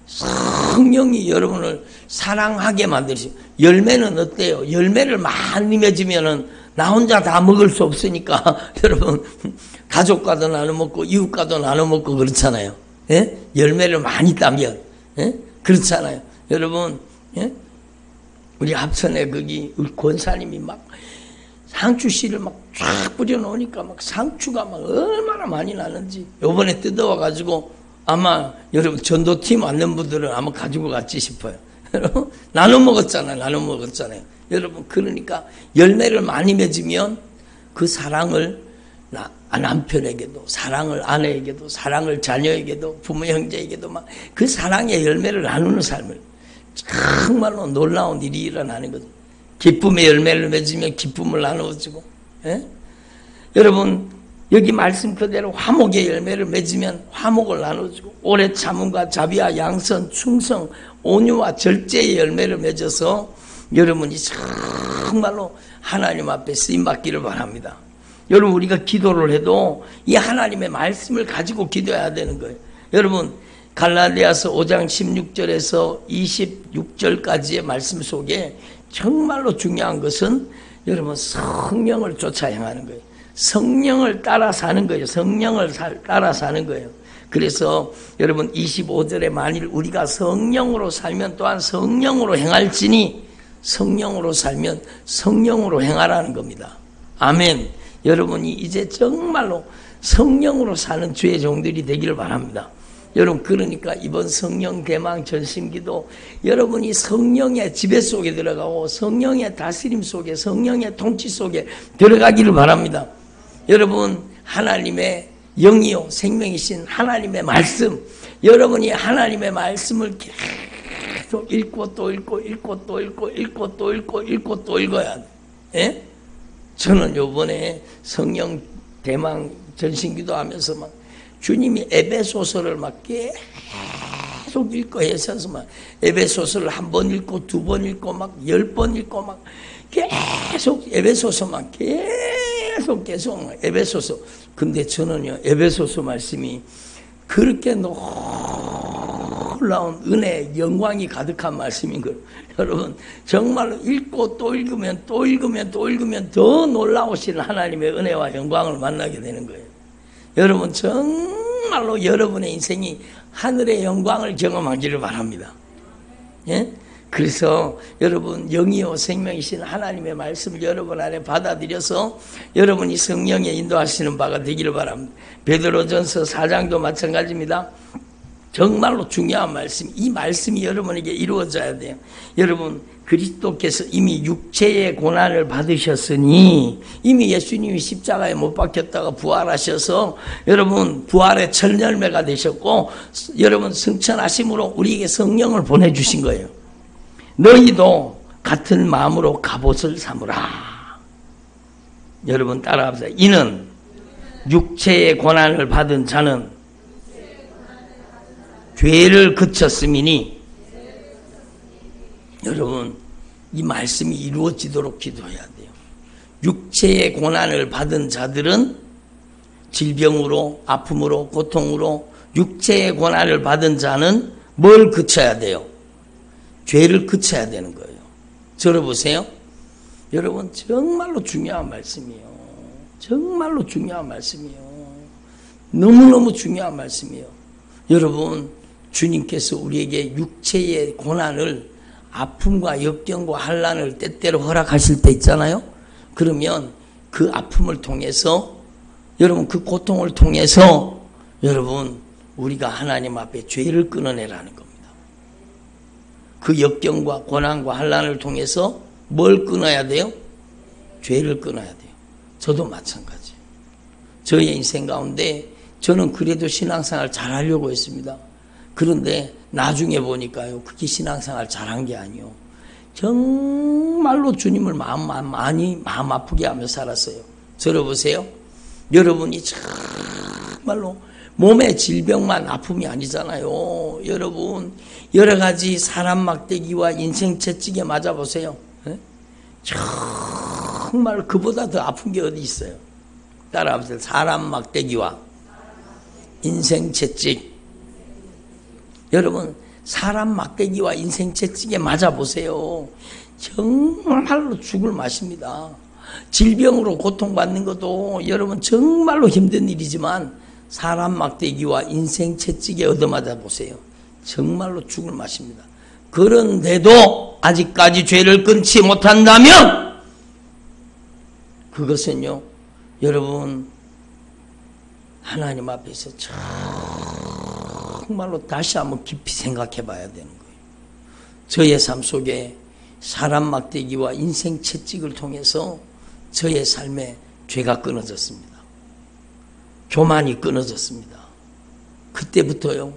성령이 여러분을 사랑하게 만드시고, 열매는 어때요? 열매를 많이 맺으면은 나 혼자 다 먹을 수 없으니까 여러분 가족과도 나눠 먹고 이웃과도 나눠 먹고 그렇잖아요. 예? 열매를 많이 따면, 예? 그렇잖아요. 여러분, 예? 우리 합천에 거기 권사님이 막 상추 씨를 막 쫙 뿌려놓으니까 막 상추가 막 얼마나 많이 나는지, 요번에 뜯어와가지고 아마 여러분 전도팀 왔는 분들은 아마 가지고 갔지 싶어요. 여러분 나눠 먹었잖아요. 나눠 먹었잖아요. 여러분 그러니까 열매를 많이 맺으면 그 사랑을 남편에게도, 사랑을 아내에게도, 사랑을 자녀에게도, 부모 형제에게도 막 그 사랑의 열매를 나누는 삶을, 정말로 놀라운 일이 일어나는 거죠. 기쁨의 열매를 맺으면 기쁨을 나누어주고, 예? 여러분 여기 말씀 그대로 화목의 열매를 맺으면 화목을 나눠주고, 오래 참음과 자비와 양선, 충성, 온유와 절제의 열매를 맺어서 여러분이 정말로 하나님 앞에 쓰임받기를 바랍니다. 여러분 우리가 기도를 해도 이 하나님의 말씀을 가지고 기도해야 되는 거예요. 여러분 갈라디아서 5장 16절에서 26절까지의 말씀 속에 정말로 중요한 것은 여러분 성령을 쫓아 행하는 거예요. 성령을 따라 사는 거예요. 성령을 따라 사는 거예요. 그래서 여러분 25절에 만일 우리가 성령으로 살면 또한 성령으로 행할지니, 성령으로 살면 성령으로 행하라는 겁니다. 아멘. 여러분이 이제 정말로 성령으로 사는 주의 종들이 되기를 바랍니다. 여러분 그러니까 이번 성령 대망 전심기도 여러분이 성령의 지배 속에 들어가고 성령의 다스림 속에, 성령의 통치 속에 들어가기를 바랍니다. 여러분 하나님의 영이요 생명이신 하나님의 말씀, 여러분이 하나님의 말씀을 계속 읽고 또 읽고 읽고 또 읽고 읽고 또 읽고 읽고 또 읽어야 돼. 예? 저는 요번에 성령 대망 전신기도 하면서 막 주님이 에베소서를 막 계속 읽고 해서 막 에베소서를 한 번 읽고 두 번 읽고 막 10번 읽고 막 계속 에베소서만 계속 에베소서. 근데 저는요 에베소서 말씀이 그렇게 놀라운 은혜, 영광이 가득한 말씀인 거예요. 여러분 정말로 읽고 또 읽으면 또 읽으면 또 읽으면 더 놀라우신 하나님의 은혜와 영광을 만나게 되는 거예요. 여러분 정말로 여러분의 인생이 하늘의 영광을 경험하기를 바랍니다. 예? 그래서 여러분 영이요 생명이신 하나님의 말씀을 여러분 안에 받아들여서 여러분이 성령에 인도하시는 바가 되기를 바랍니다. 베드로전서 4장도 마찬가지입니다. 정말로 중요한 말씀. 이 말씀이 여러분에게 이루어져야 돼요. 여러분, 그리스도께서 이미 육체의 고난을 받으셨으니, 이미 예수님이 십자가에 못 박혔다가 부활하셔서 여러분 부활의 첫 열매가 되셨고, 여러분 승천하심으로 우리에게 성령을 보내주신 거예요. 너희도 같은 마음으로 갑옷을 삼으라. 여러분 따라합시다. 이는 육체의 고난을 받은 자는 죄를 그쳤음이니. 여러분, 이 말씀이 이루어지도록 기도해야 돼요. 육체의 고난을 받은 자들은 질병으로, 아픔으로, 고통으로, 육체의 고난을 받은 자는 뭘 그쳐야 돼요? 죄를 그쳐야 되는 거예요. 들어보세요. 여러분, 정말로 중요한 말씀이에요. 정말로 중요한 말씀이에요. 너무너무 중요한 말씀이에요. 여러분, 주님께서 우리에게 육체의 고난을, 아픔과 역경과 환난을 때때로 허락하실 때 있잖아요. 그러면 그 아픔을 통해서, 여러분 그 고통을 통해서 여러분 우리가 하나님 앞에 죄를 끊어내라는 겁니다. 그 역경과 고난과 환난을 통해서 뭘 끊어야 돼요? 죄를 끊어야 돼요. 저도 마찬가지. 저의 인생 가운데 저는 그래도 신앙생활 잘하려고 했습니다. 그런데 나중에 보니까요, 그게 신앙생활 잘한 게 아니요. 정말로 주님을 많이 마음 아프게 하며 살았어요. 들어보세요. 여러분이 정말로 몸의 질병만 아픔이 아니잖아요. 여러분 여러 가지 사람 막대기와 인생 채찍에 맞아보세요. 정말 그보다 더 아픈 게 어디 있어요? 따라하세요. 사람 막대기와 인생 채찍. 여러분 사람 막대기와 인생 채찍에 맞아보세요. 정말로 죽을 맛입니다. 질병으로 고통받는 것도 여러분 정말로 힘든 일이지만 사람 막대기와 인생 채찍에 얻어맞아 보세요. 정말로 죽을 맛입니다. 그런데도 아직까지 죄를 끊지 못한다면 그것은요, 여러분 하나님 앞에서 정말로 다시 한번 깊이 생각해 봐야 되는 거예요. 저의 삶 속에 사람 막대기와 인생 채찍을 통해서 저의 삶에 죄가 끊어졌습니다. 교만이 끊어졌습니다. 그때부터요,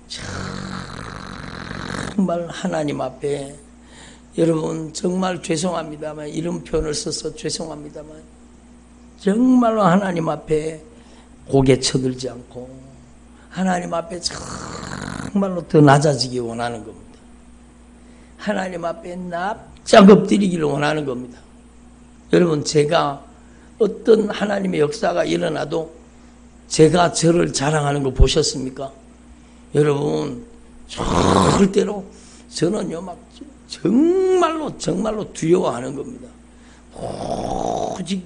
정말 하나님 앞에, 여러분 정말 죄송합니다만, 이런 표현을 써서 죄송합니다만, 정말로 하나님 앞에 고개 쳐들지 않고 하나님 앞에 정말로 더 낮아지기 원하는 겁니다. 하나님 앞에 납작 엎드리기를 원하는 겁니다. 여러분 제가 어떤 하나님의 역사가 일어나도 제가 저를 자랑하는 거 보셨습니까? 여러분 절대로 저는요 막 정말로 두려워하는 겁니다. 오직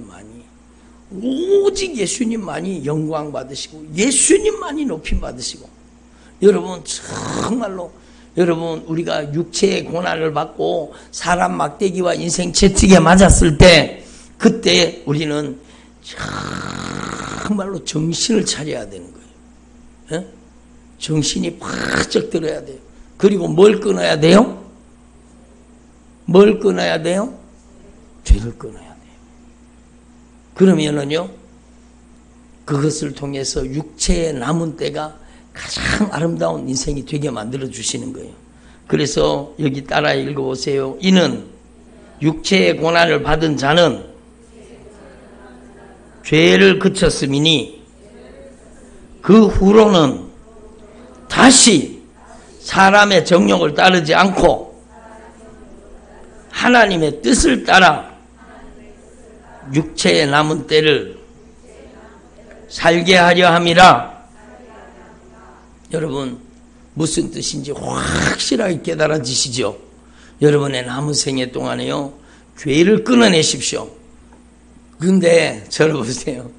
예수님만이 영광 받으시고 예수님만이 높임 받으시고. 여러분 정말로 여러분 우리가 육체의 고난을 받고 사람 막대기와 인생 채찍에 맞았을 때 그때 우리는 정말로 정신을 차려야 되는 거예요. 에? 정신이 바짝 들어야 돼요. 그리고 뭘 끊어야 돼요? 뭘 끊어야 돼요? 죄를 끊어야 돼요. 그러면은요, 그것을 통해서 육체의 남은 때가 가장 아름다운 인생이 되게 만들어 주시는 거예요. 그래서 여기 따라 읽어보세요. 이는 육체의 고난을 받은 자는 죄를 그쳤음이니 그 후로는 다시 사람의 정욕을 따르지 않고 하나님의 뜻을 따라 육체의 남은 때를 살게 하려 함이라. 여러분 무슨 뜻인지 확실하게 깨달아지시죠? 여러분의 남은 생애 동안에요, 죄를 끊어내십시오. 근데 저를 보세요.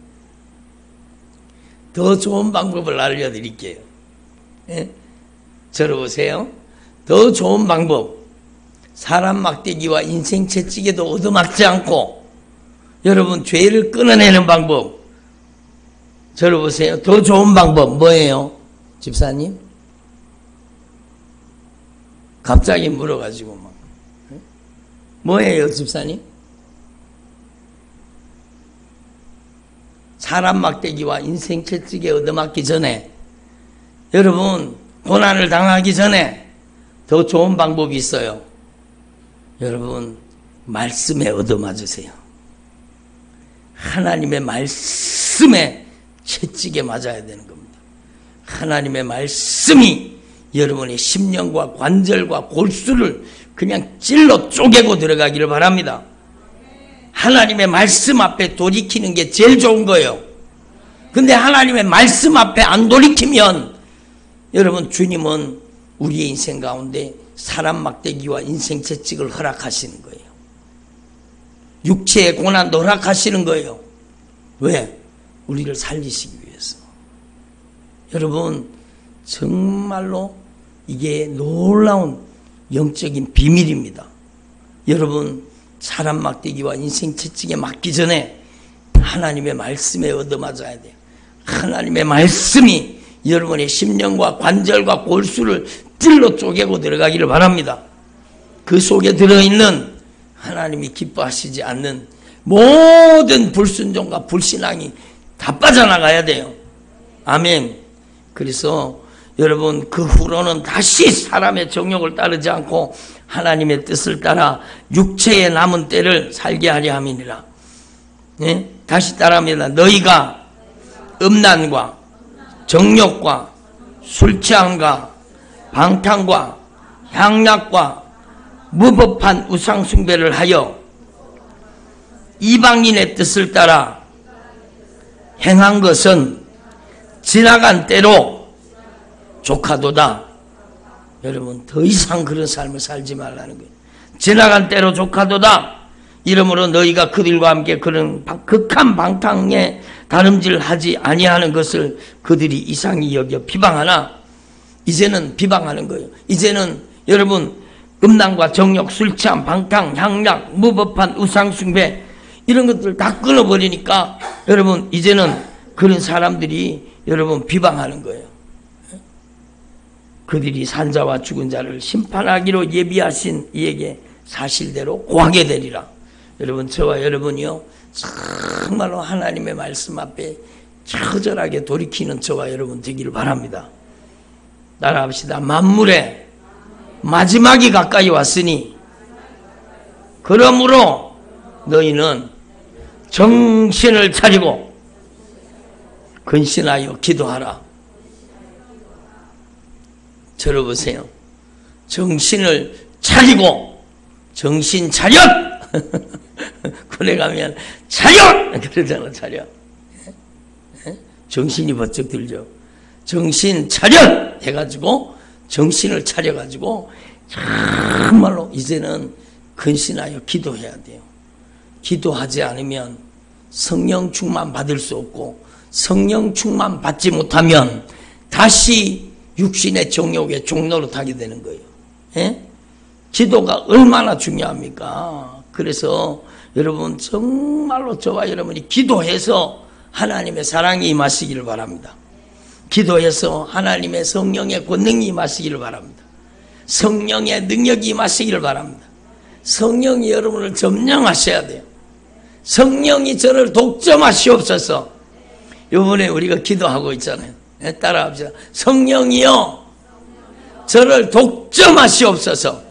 더 좋은 방법을 알려드릴게요. 예? 저를 보세요. 더 좋은 방법. 사람 막대기와 인생 채찍에도 얻어맞지 않고 여러분 죄를 끊어내는 방법. 저를 보세요. 더 좋은 방법 뭐예요? 집사님? 갑자기 물어가지고 막. 뭐예요, 집사님? 사람 막대기와 인생 채찍에 얻어맞기 전에, 여러분 고난을 당하기 전에 더 좋은 방법이 있어요. 여러분 말씀에 얻어맞으세요. 하나님의 말씀에 채찍에 맞아야 되는 겁니다. 하나님의 말씀이 여러분의 심령과 관절과 골수를 그냥 찔러 쪼개고 들어가기를 바랍니다. 하나님의 말씀 앞에 돌이키는 게 제일 좋은 거예요. 근데 하나님의 말씀 앞에 안 돌이키면 여러분 주님은 우리의 인생 가운데 사람 막대기와 인생 채찍을 허락하시는 거예요. 육체의 고난도 허락하시는 거예요. 왜? 우리를 살리시기 위해서. 여러분 정말로 이게 놀라운 영적인 비밀입니다. 여러분 사람 막대기와 인생 채찍에 맞기 전에 하나님의 말씀에 얻어맞아야 돼요. 하나님의 말씀이 여러분의 심령과 관절과 골수를 찔러 쪼개고 들어가기를 바랍니다. 그 속에 들어있는 하나님이 기뻐하시지 않는 모든 불순종과 불신앙이 다 빠져나가야 돼요. 아멘. 그래서 여러분 그 후로는 다시 사람의 정욕을 따르지 않고 하나님의 뜻을 따라 육체의 남은 때를 살게 하려 함이니라. 네? 다시 따라합니다. 너희가 음란과 정욕과 술 취함과 방탕과 향락과 무법한 우상 숭배를 하여 이방인의 뜻을 따라 행한 것은 지나간 때로 조카도다. 여러분 더 이상 그런 삶을 살지 말라는 거예요. 지나간 때로 조카도다. 이러므로 너희가 그들과 함께 그런 극한 방탕에 다름질하지 아니하는 것을 그들이 이상히 여겨 비방하나, 이제는 비방하는 거예요. 이제는 여러분 음란과 정욕, 술취함, 방탕, 향락, 무법한 우상숭배 이런 것들 다 끊어버리니까 여러분 이제는 그런 사람들이 여러분 비방하는 거예요. 그들이 산자와 죽은 자를 심판하기로 예비하신 이에게 사실대로 고하게 되리라. 여러분 저와 여러분이요 정말로 하나님의 말씀 앞에 처절하게 돌이키는 저와 여러분 되기를 바랍니다. 따라합시다. 만물의 마지막이 가까이 왔으니 그러므로 너희는 정신을 차리고 근신하여 기도하라. 들어보세요. 정신을 차리고 정신 차렷! 군에 가면 차렷! 그러잖아. 차렷. 정신이 번쩍 들죠. 정신 차렷! 해가지고 정신을 차려가지고 정말로 이제는 근신하여 기도해야 돼요. 기도하지 않으면 성령 충만 받을 수 없고 성령 충만 받지 못하면 다시 육신의 정욕에 종노릇하게 되는 거예요. 예? 기도가 얼마나 중요합니까? 그래서 여러분 정말로 저와 여러분이 기도해서 하나님의 사랑이 임하시기를 바랍니다. 기도해서 하나님의 성령의 권능이 임하시기를 바랍니다. 성령의 능력이 임하시기를 바랍니다. 성령이 여러분을 점령하셔야 돼요. 성령이 저를 독점하시옵소서. 이번에 우리가 기도하고 있잖아요. 따라합시다. 성령이여 저를 독점하시옵소서.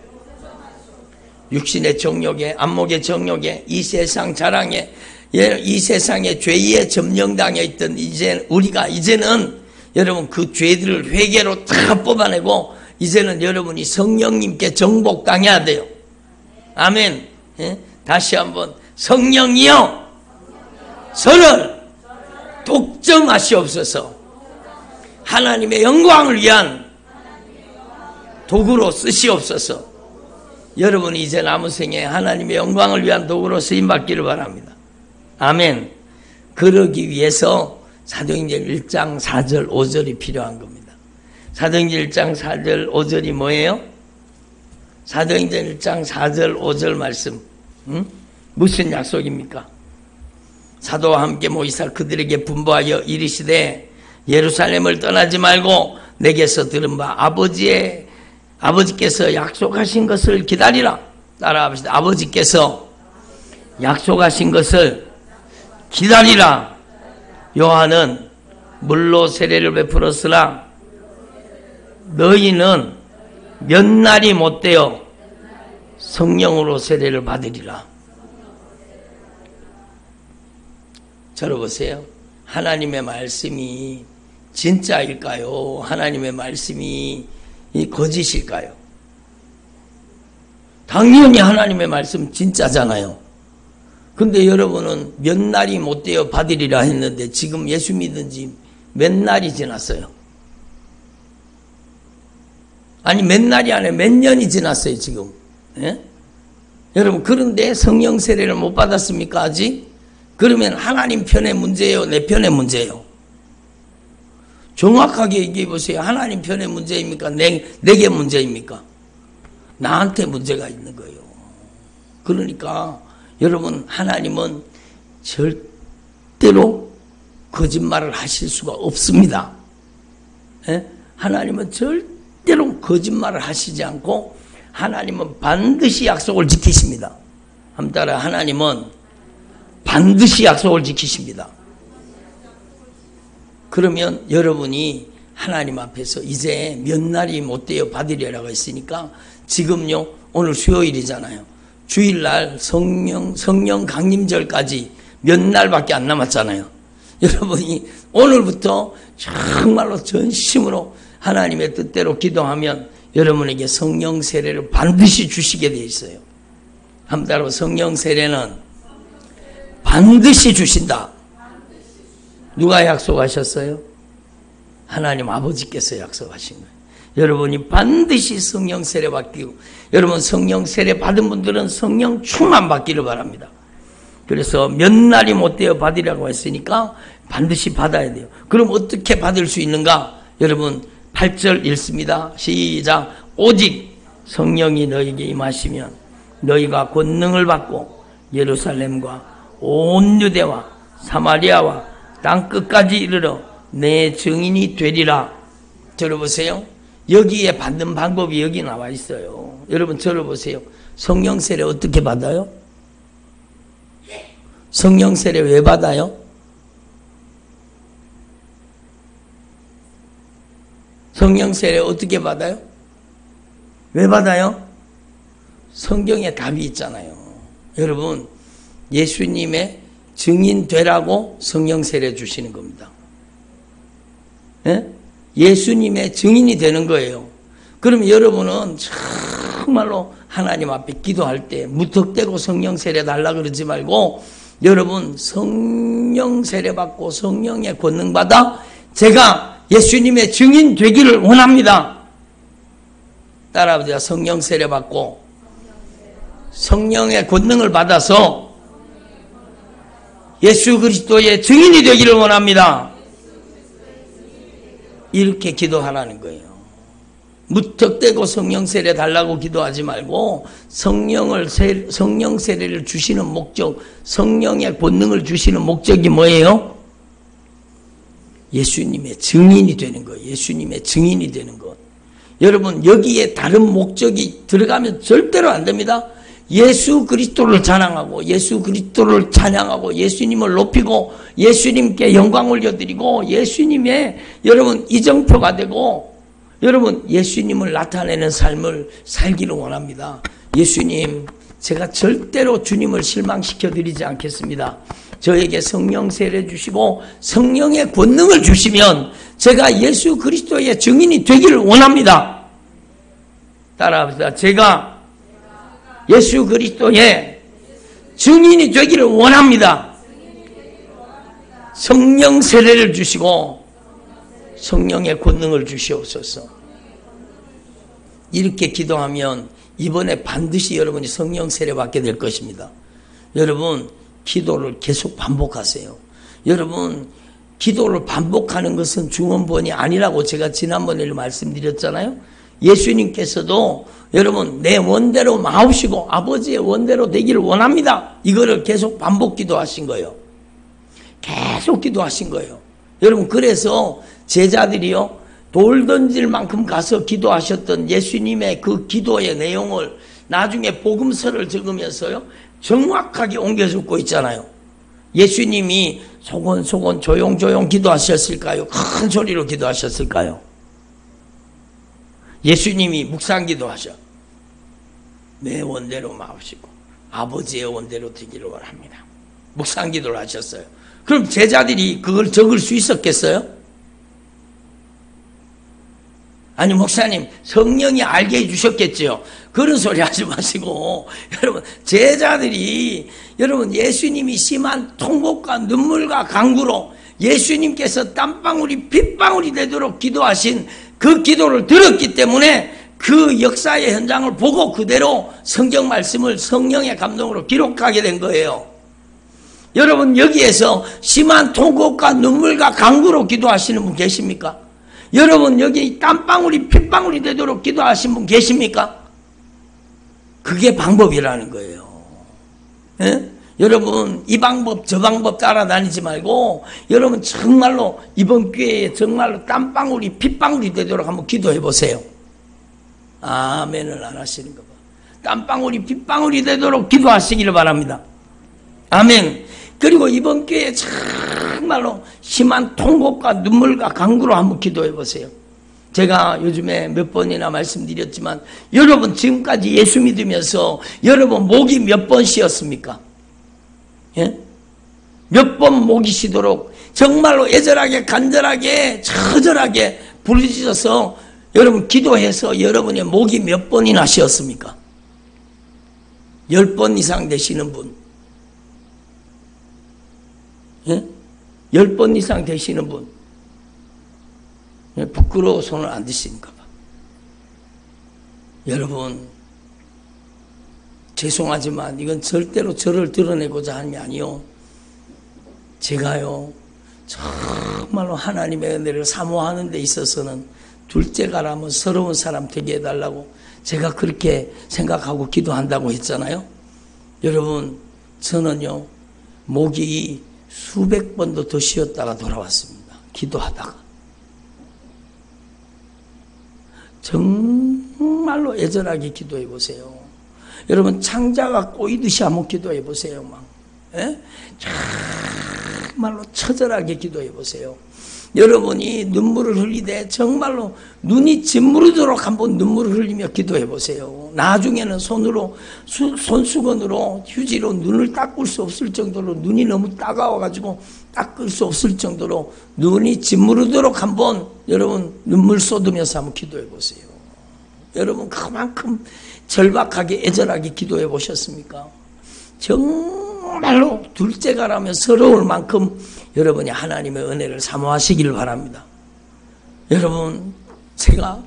육신의 정욕에, 안목의 정욕에, 이 세상 자랑에, 이 세상의 죄에 점령당해 있던 우리가 이제는 여러분 그 죄들을 회개로 다 뽑아내고 이제는 여러분이 성령님께 정복당해야 돼요. 아멘. 예? 다시 한번 성령이여 저를 독점하시옵소서. 하나님의 영광을 위한 도구로 쓰시옵소서. 여러분이 이제 남은 생에 하나님의 영광을 위한 도구로 쓰임받기를 바랍니다. 아멘. 그러기 위해서 사도행전 1장 4절 5절이 필요한 겁니다. 사도행전 1장 4절 5절이 뭐예요? 사도행전 1장 4절 5절 말씀 무슨 약속입니까? 사도와 함께 모이사 그들에게 분부하여 이르시되 예루살렘을 떠나지 말고 내게서 들은 바 아버지의 아버지께서 약속하신 것을 기다리라. 따라합시다. 아버지께서 약속하신 것을 기다리라. 요한은 물로 세례를 베풀었으나 너희는 몇 날이 못되어 성령으로 세례를 받으리라. 들어보세요. 하나님의 말씀이 진짜일까요? 하나님의 말씀이 거짓일까요? 당연히 하나님의 말씀 진짜잖아요. 근데 여러분은 몇 날이 못되어 받으리라 했는데 지금 예수 믿은 지 몇 날이 지났어요? 아니 몇 날이 아니라 몇 년이 지났어요 지금. 예? 여러분 그런데 성령 세례를 못 받았습니까 아직? 그러면 하나님 편의 문제예요? 내 편의 문제예요? 정확하게 얘기해 보세요. 하나님 편의 문제입니까? 내게 문제입니까? 나한테 문제가 있는 거예요. 그러니까 여러분 하나님은 절대로 거짓말을 하실 수가 없습니다. 예? 하나님은 절대로 거짓말을 하시지 않고 하나님은 반드시 약속을 지키십니다. 한번 따라 하나님은 반드시 약속을 지키십니다. 그러면 여러분이 하나님 앞에서 이제 몇 날이 못되어 받으리라고 했으니까 지금요 오늘 수요일이잖아요. 주일날 성령 강림절까지 몇 날밖에 안 남았잖아요. 여러분이 오늘부터 정말로 전심으로 하나님의 뜻대로 기도하면 여러분에게 성령 세례를 반드시 주시게 되어 있어요. 한번 따라 성령 세례는 반드시 주신다. 누가 약속하셨어요? 하나님 아버지께서 약속하신 거예요. 여러분이 반드시 성령 세례 받기고 여러분 성령 세례 받은 분들은 성령 충만 받기를 바랍니다. 그래서 몇 날이 못되어 받으라고 했으니까 반드시 받아야 돼요. 그럼 어떻게 받을 수 있는가? 여러분 8절 읽습니다. 시작. 오직 성령이 너에게 임하시면 너희가 권능을 받고 예루살렘과 온 유대와 사마리아와 땅끝까지 이르러 내 증인이 되리라. 들어보세요. 여기에 받는 방법이 여기 나와 있어요. 여러분 들어보세요. 성령 세례 어떻게 받아요? 성령 세례 왜 받아요? 성령 세례 어떻게 받아요? 왜 받아요? 성경에 답이 있잖아요. 여러분 예수님의 증인 되라고 성령 세례 주시는 겁니다. 예? 예수님의 증인이 되는 거예요. 그럼 여러분은 정말로 하나님 앞에 기도할 때 무턱대고 성령 세례 달라 그러지 말고 여러분 성령 세례 받고 성령의 권능 받아 제가 예수님의 증인 되기를 원합니다. 따라하세요. 성령 세례 받고 성령의 권능을 받아서 예수 그리스도의 증인이 되기를 원합니다. 이렇게 기도하라는 거예요. 무턱대고 성령 세례 달라고 기도하지 말고 성령 세례를 주시는 목적, 성령의 권능을 주시는 목적이 뭐예요? 예수님의 증인이 되는 거예요. 예수님의 증인이 되는 것. 여러분 여기에 다른 목적이 들어가면 절대로 안 됩니다. 예수 그리스도를 자랑하고 예수 그리스도를 찬양하고 예수님을 높이고 예수님께 영광 올려드리고 예수님의 여러분 이정표가 되고 여러분 예수님을 나타내는 삶을 살기를 원합니다. 예수님 제가 절대로 주님을 실망시켜드리지 않겠습니다. 저에게 성령 세례 주시고 성령의 권능을 주시면 제가 예수 그리스도의 증인이 되기를 원합니다. 따라합시다. 제가 예수 그리스도의 증인이 되기를 원합니다. 성령 세례를 주시고 성령의 권능을 주시옵소서. 이렇게 기도하면 이번에 반드시 여러분이 성령 세례 받게 될 것입니다. 여러분 기도를 계속 반복하세요. 여러분 기도를 반복하는 것은 중언부언이 아니라고 제가 지난번에 말씀드렸잖아요. 예수님께서도 여러분 내 원대로 마옵시고 아버지의 원대로 되기를 원합니다. 이거를 계속 반복 기도하신 거예요. 계속 기도하신 거예요. 여러분 그래서 제자들이요 돌 던질 만큼 가서 기도하셨던 예수님의 그 기도의 내용을 나중에 복음서를 적으면서요, 정확하게 옮겨 적고 있잖아요. 예수님이 소곤소곤 조용조용 기도하셨을까요? 큰 소리로 기도하셨을까요? 예수님이 묵상 기도하셔. 내 원대로 마옵시고 아버지의 원대로 되기를 원합니다. 묵상 기도를 하셨어요. 그럼 제자들이 그걸 적을 수 있었겠어요? 아니, 목사님, 성령이 알게 해주셨겠죠. 그런 소리 하지 마시고, 여러분, 제자들이, 여러분, 예수님이 심한 통곡과 눈물과 간구로 예수님께서 땀방울이 핏방울이 되도록 기도하신 그 기도를 들었기 때문에 그 역사의 현장을 보고 그대로 성경 말씀을 성령의 감동으로 기록하게 된 거예요. 여러분, 여기에서 심한 통곡과 눈물과 간구로 기도하시는 분 계십니까? 여러분, 여기 땀방울이 핏방울이 되도록 기도하신 분 계십니까? 그게 방법이라는 거예요. 예? 여러분, 이 방법 저 방법 따라다니지 말고 여러분 정말로 이번 기회에 정말로 땀방울이 핏방울이 되도록 한번 기도해 보세요. 아멘을 안 하시는 거 봐. 땀방울이 핏방울이 되도록 기도하시기를 바랍니다. 아멘. 그리고 이번 기회에 정말로 심한 통곡과 눈물과 간구로 한번 기도해 보세요. 제가 요즘에 몇 번이나 말씀드렸지만 여러분 지금까지 예수 믿으면서 여러분 목이 몇 번 쉬었습니까? 예? 몇 번 목이 쉬도록 정말로 애절하게 간절하게 처절하게 부르짖어서 여러분 기도해서 여러분의 목이 몇 번이나 쉬었습니까? 10번 이상 되시는 분, 예? 10번 이상 되시는 분, 부끄러워 손을 안 드시는가 봐. 여러분, 죄송하지만 이건 절대로 저를 드러내고자 하는 게 아니요. 제가요, 정말로 하나님의 은혜를 사모하는 데 있어서는 둘째가라면 서러운 사람 되게 해달라고 제가 그렇게 생각하고 기도한다고 했잖아요. 여러분, 저는요, 목이 수백 번도 더 쉬었다가 돌아왔습니다. 기도하다가. 정말로 애절하게 기도해 보세요. 여러분, 창자가 꼬이듯이 한번 기도해 보세요. 막. 예? 정말로 처절하게 기도해 보세요. 여러분이 눈물을 흘리되 정말로 눈이 짓무르도록 한번 눈물을 흘리며 기도해 보세요. 나중에는 손수건으로 휴지로 눈을 닦을 수 없을 정도로 눈이 너무 따가워가지고 닦을 수 없을 정도로 눈이 짓무르도록 한번 여러분 눈물 쏟으면서 한번 기도해 보세요. 여러분 그만큼 절박하게 애절하게 기도해 보셨습니까? 정말로 둘째가라면 서러울 만큼 여러분이 하나님의 은혜를 사모하시기를 바랍니다. 여러분, 제가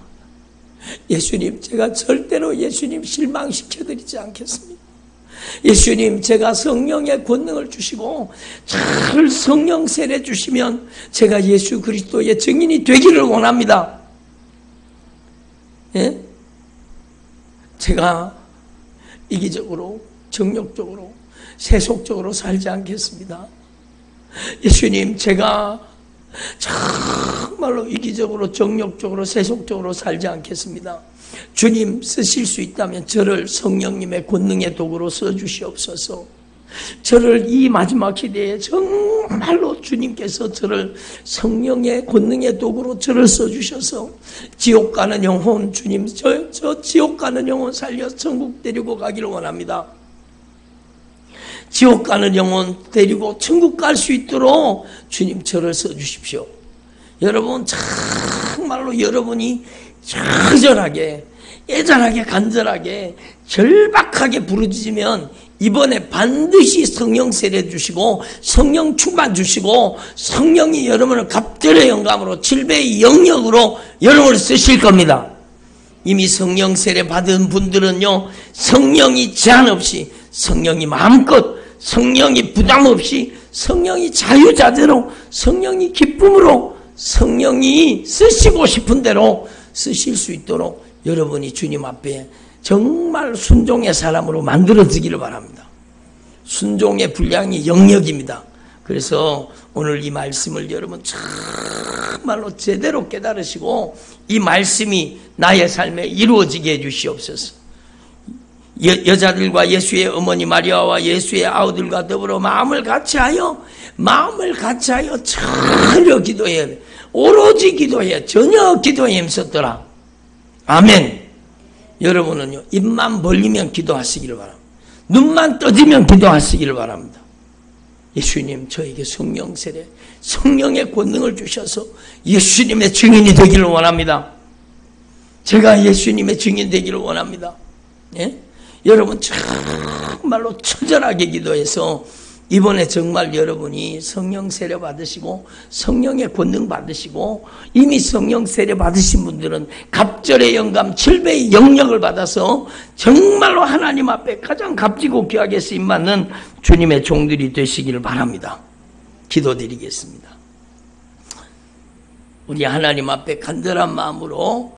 절대로 예수님 실망시켜드리지 않겠습니다. 예수님, 제가 성령의 권능을 주시고 잘 성령 세례 주시면 제가 예수 그리스도의 증인이 되기를 원합니다. 예? 제가 이기적으로, 정욕적으로, 세속적으로 살지 않겠습니다. 예수님, 제가 정말로 이기적으로 정욕적으로 세속적으로 살지 않겠습니다. 주님, 쓰실 수 있다면 저를 성령님의 권능의 도구로 써주시옵소서. 저를 이 마지막 시대에 정말로 주님께서 저를 성령의 권능의 도구로 저를 써주셔서 지옥 가는 영혼, 주님, 저 지옥 가는 영혼 살려 천국 데리고 가기를 원합니다. 지옥 가는 영혼 데리고 천국 갈 수 있도록 주님 저를 써주십시오. 여러분, 정말로 여러분이 처절하게, 애절하게, 간절하게, 절박하게 부르짖으면 이번에 반드시 성령 세례 주시고 성령 충만 주시고 성령이 여러분을 갑절의 영감으로 7배의 영역으로 여러분을 쓰실 겁니다. 이미 성령 세례 받은 분들은요, 성령이 제한 없이, 성령이 마음껏, 성령이 부담 없이, 성령이 자유자재로, 성령이 기쁨으로, 성령이 쓰시고 싶은 대로 쓰실 수 있도록 여러분이 주님 앞에 정말 순종의 사람으로 만들어지기를 바랍니다. 순종의 분량이 영역입니다. 그래서 오늘 이 말씀을 여러분 정말로 제대로 깨달으시고 이 말씀이 나의 삶에 이루어지게 해주시옵소서. 여자들과 예수의 어머니 마리아와 예수의 아우들과 더불어 마음을 같이하여 전혀 기도해, 오로지 기도해, 전혀 기도에 힘썼더라. 아멘. 여러분은요, 입만 벌리면 기도하시기를 바랍니다. 눈만 떠지면 기도하시기를 바랍니다. 예수님, 저에게 성령 세례, 성령의 권능을 주셔서 예수님의 증인이 되기를 원합니다. 제가 예수님의 증인 되기를 원합니다. 예? 여러분 정말로 처절하게 기도해서 이번에 정말 여러분이 성령 세례 받으시고 성령의 권능 받으시고 이미 성령 세례 받으신 분들은 갑절의 영감 7배의 영역을 받아서 정말로 하나님 앞에 가장 값지고 귀하게 쓰임받는 주님의 종들이 되시기를 바랍니다. 기도드리겠습니다. 우리 하나님 앞에 간절한 마음으로